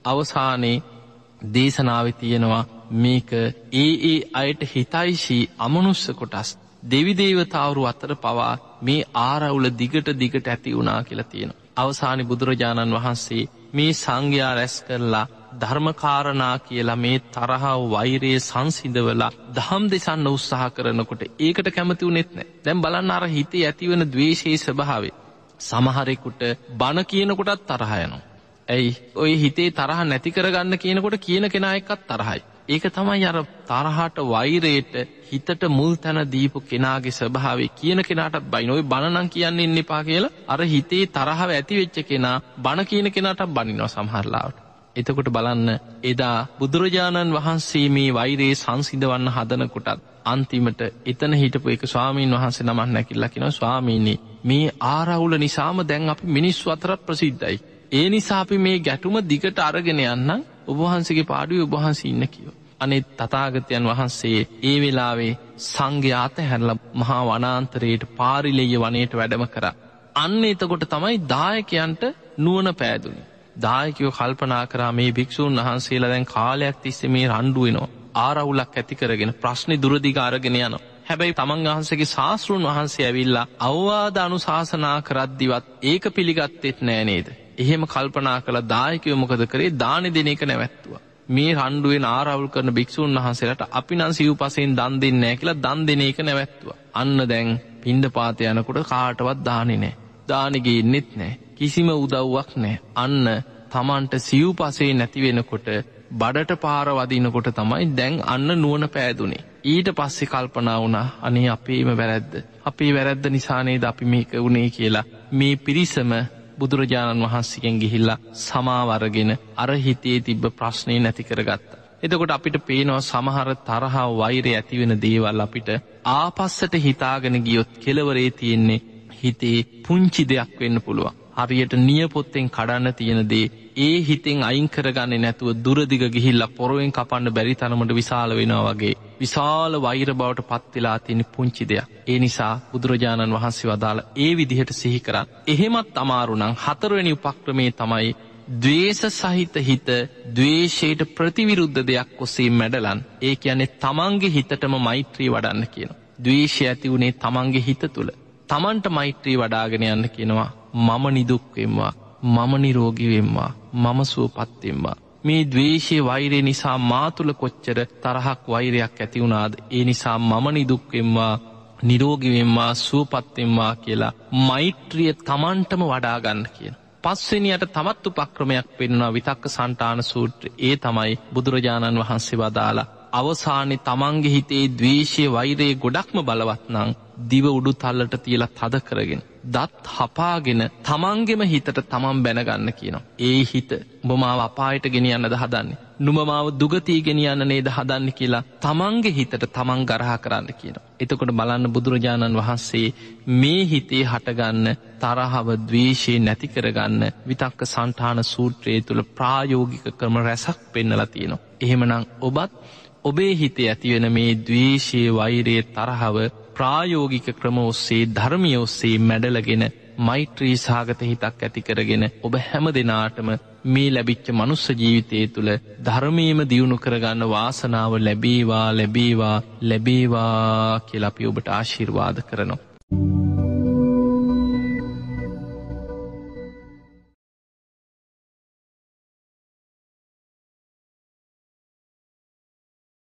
අවසානයේ දේශනාවේ තියෙනවා මේක ඒ ඒ අයට හිතයිශී අමනුෂ්‍ය කොටස් දෙවි දේවතාවරු අතර පවා මේ ආරවුල දිගට දිගට ඇති වුණා කියලා තියෙනවා. අවසානයේ බුදුරජාණන් වහන්සේ මේ සංඝයා රැස් කරලා ධර්මකාරණා කියලා මේ තරහව වෛරයේ සංසිඳවලා දහම් දෙසන්න උත්සාහ කරනකොට ඒකට කැමති වුණෙත් නැහැ. දැන් බලන්න අර හිතේ ඇතිවන ද්වේෂයේ ස්වභාවය. සමහරෙකුට බණ කියනකොටත් තරහ යනවා. ඇයි ඔය හිතේ තරහ නැති කරගන්න කියනකොට කියන කෙනා එක්කත් තරහයි. ඒක තමයි අර තරහට වෛරයට හිතට මුල් තැන දීපු කෙනාගේ ස්වභාවය. කියන කෙනාටත් බයින ඔය බණ නම් කියන්න ඉන්න එපා කියලා අර හිතේ තරහව ඇති වෙච්ච කෙනා බණ කියන කෙනාටත් බනිනවා සමහර ලාවට. එතකොට බලන්න එදා බුදුරජාණන් වහන්සේ මේ වෛරයේ සංසිඳවන්න හදනකොටත් අන්තිමට එතන හිටපු එක ස්වාමීන් වහන්සේ නමක් නැකිලා කියනවා ස්වාමීනි මේ ආරවුල නිසාම දැන් අපි මිනිස්සු අතර ප්‍රසිද්ධයි. ඒ නිසා අපි මේ ගැටුම දිගට අරගෙන යන්නම් ඔබ වහන්සේගේ පාඩුවේ ඔබ වහන්සේ ඉන්න කිව්වා. අනේ තථාගතයන් වහන්සේ ඒ වෙලාවේ සංඝයා අතහැරලා මහා වනාන්තරයට පාරිලෙය වනයේට වැඩම කරා. අන්න එතකොට තමයි දායකයන්ට නුවණ පෑදුනේ. දායකයෝ කල්පනා කරා මේ භික්ෂුන් වහන්සේලා දැන් කාලයක් තිස්සේ මේ රණ්ඩු වෙනවා. ආරවුලක් ඇති කරගෙන ප්‍රශ්නේ දුරදිග අරගෙන යනවා. හැබැයි තමන් වහන්සේගේ ශාස්ත්‍රුන් වහන්සේ ඇවිල්ලා අවවාද අනුශාසනා කරද්දිවත් ඒක පිළිගත්තෙත් නෑ නේද? එහෙම කල්පනා කළ දායකයෝ මොකද කරේ? දානෙ දෙන එක නැවැත්තුවා. මේ රණ්ඩුවෙන් ආරවුල් කරන භික්ෂුන් වහන්සේලාට අපි නම් සිව්පසෙන් දන් දෙන්නේ නැහැ කියලා දන් දෙන එක නැවැත්තුවා. අන්න දැන් පින්ඩපාත යනකොට කාටවත් දාන්නේ නැහැ. දානෙ ගේන්නෙත් නැහැ. කිසිම උදව්වක් නැහැ. අන්න Tamanට සිව්පසේ නැති වෙනකොට බඩට පාර වදිනකොට තමයි දැන් අන්න නුවණ පෑදුනේ. ඊට පස්සේ කල්පනා වුණා අනේ අපේම වැරද්ද. අපේ වැරද්ද නිසා නේද අපි මේක වුනේ කියලා මේ පිරිසම බුදුරජාණන් වහන්සේගෙන් ගිහිල්ලා සමාව අරගෙන අර හිතේ තිබ්බ ප්‍රශ්නේ නැති කරගත්තා. එතකොට අපිට පේනවා සමහර තරහ වෛරය ඇති වෙන දේවල් අපිට ආපස්සට හිතාගෙන ගියොත් කෙලවරේ තියෙන්නේ හිතේ පුංචි දෙයක් වෙන්න පුළුවන්. හරියට නියපොත්තෙන් කඩන්න තියෙන දේ ඒ හිතෙන් අයින් කරගන්නේ නැතුව දුරදිග ගිහිල්ලා පොරවෙන් කපන්න බැරි තරමට විශාල වෙනවා වගේ විශාල වෛර බවට පත් වෙලා තියෙන පුංචි දෙයක්. ඒ නිසා බුදුරජාණන් වහන්සේ වදාළ ඒ විදිහට සිහි කරන්. එහෙමත් අමාරු නම් හතරවෙනි උපක්‍රමයේ තමයි ද්වේෂ සහිත හිත ද්වේෂයට ප්‍රතිවිරුද්ධ දෙයක් ඔස්සේ මැඩලන්. ඒ කියන්නේ තමන්ගේ හිතටම මෛත්‍රී වඩන්න කියනවා. ද්වේෂය ඇති උනේ තමන්ගේ හිත තුල. තමන්ට මෛත්‍රී වඩාගෙන යන්න කියනවා. මම නිදුක් වෙම්වා, මම නිරෝගී වෙම්වා, මම සුවපත් වෙම්වා. මේ ද්වේෂයේ වෛරය නිසා මා තුල කොච්චර තරහක් වෛරයක් ඇති වුණාද? ඒ නිසා මම නිදුක් වෙම්වා, නිරෝගී වෙම්වා, සුවපත් වෙම්වා කියලා මෛත්‍රිය තමන්ටම වඩා ගන්න කියන. පස්වෙනියට තවත් උපක්‍රමයක් පෙන්වනවා විතක්ක සන්තාන සූත්‍රය. ඒ තමයි බුදුරජාණන් වහන්සේ වදාලා අවසානයේ තමන්ගේ හිතේ ද්වේෂයේ වෛරයේ ගොඩක්ම බලවත් නම් දිව උඩු තල්ලට තියලා තද කරගෙන දත් හපාගෙන තමන්ගෙම හිතට තමන් බැනගන්න කියනවා. ඒ හිත ඔබ මාව අපායට ගෙනියන්නද හදන්නේ? නුඹ මාව දුගතිය ගෙනියන්න නේද හදන්නේ කියලා තමන්ගේ හිතට තමන් ගරහා කරන්න කියනවා. එතකොට බලන්න බුදුරජාණන් වහන්සේ මේ හිතේ හටගන්න තරහව ද්වේෂය නැති කරගන්න විතක්ක සන්තාන සූත්‍රයේ තුල ප්‍රායෝගික ක්‍රම රැසක් පෙන්නලා තියෙනවා. එහෙමනම් ඔබත් ඔබේ හිතේ ඇතිවෙන මේ ද්වේෂයේ වෛරයේ තරහව ප්‍රායෝගික ක්‍රම ඔස්සේ ධර්මය ඔස්සේ මැඩලගෙන මෛත්‍රී සාගත හිතක් ඇති කරගෙන ඔබ හැම දිනාටම මේ ලැබිච්ච මනුස්ස ජීවිතය තුළ ධර්මයේම දියුණු කරගන්න වාසනාව ලැබේවා ලැබේවා ලැබේවා කියලා අපි ඔබට ආශිර්වාද කරනවා.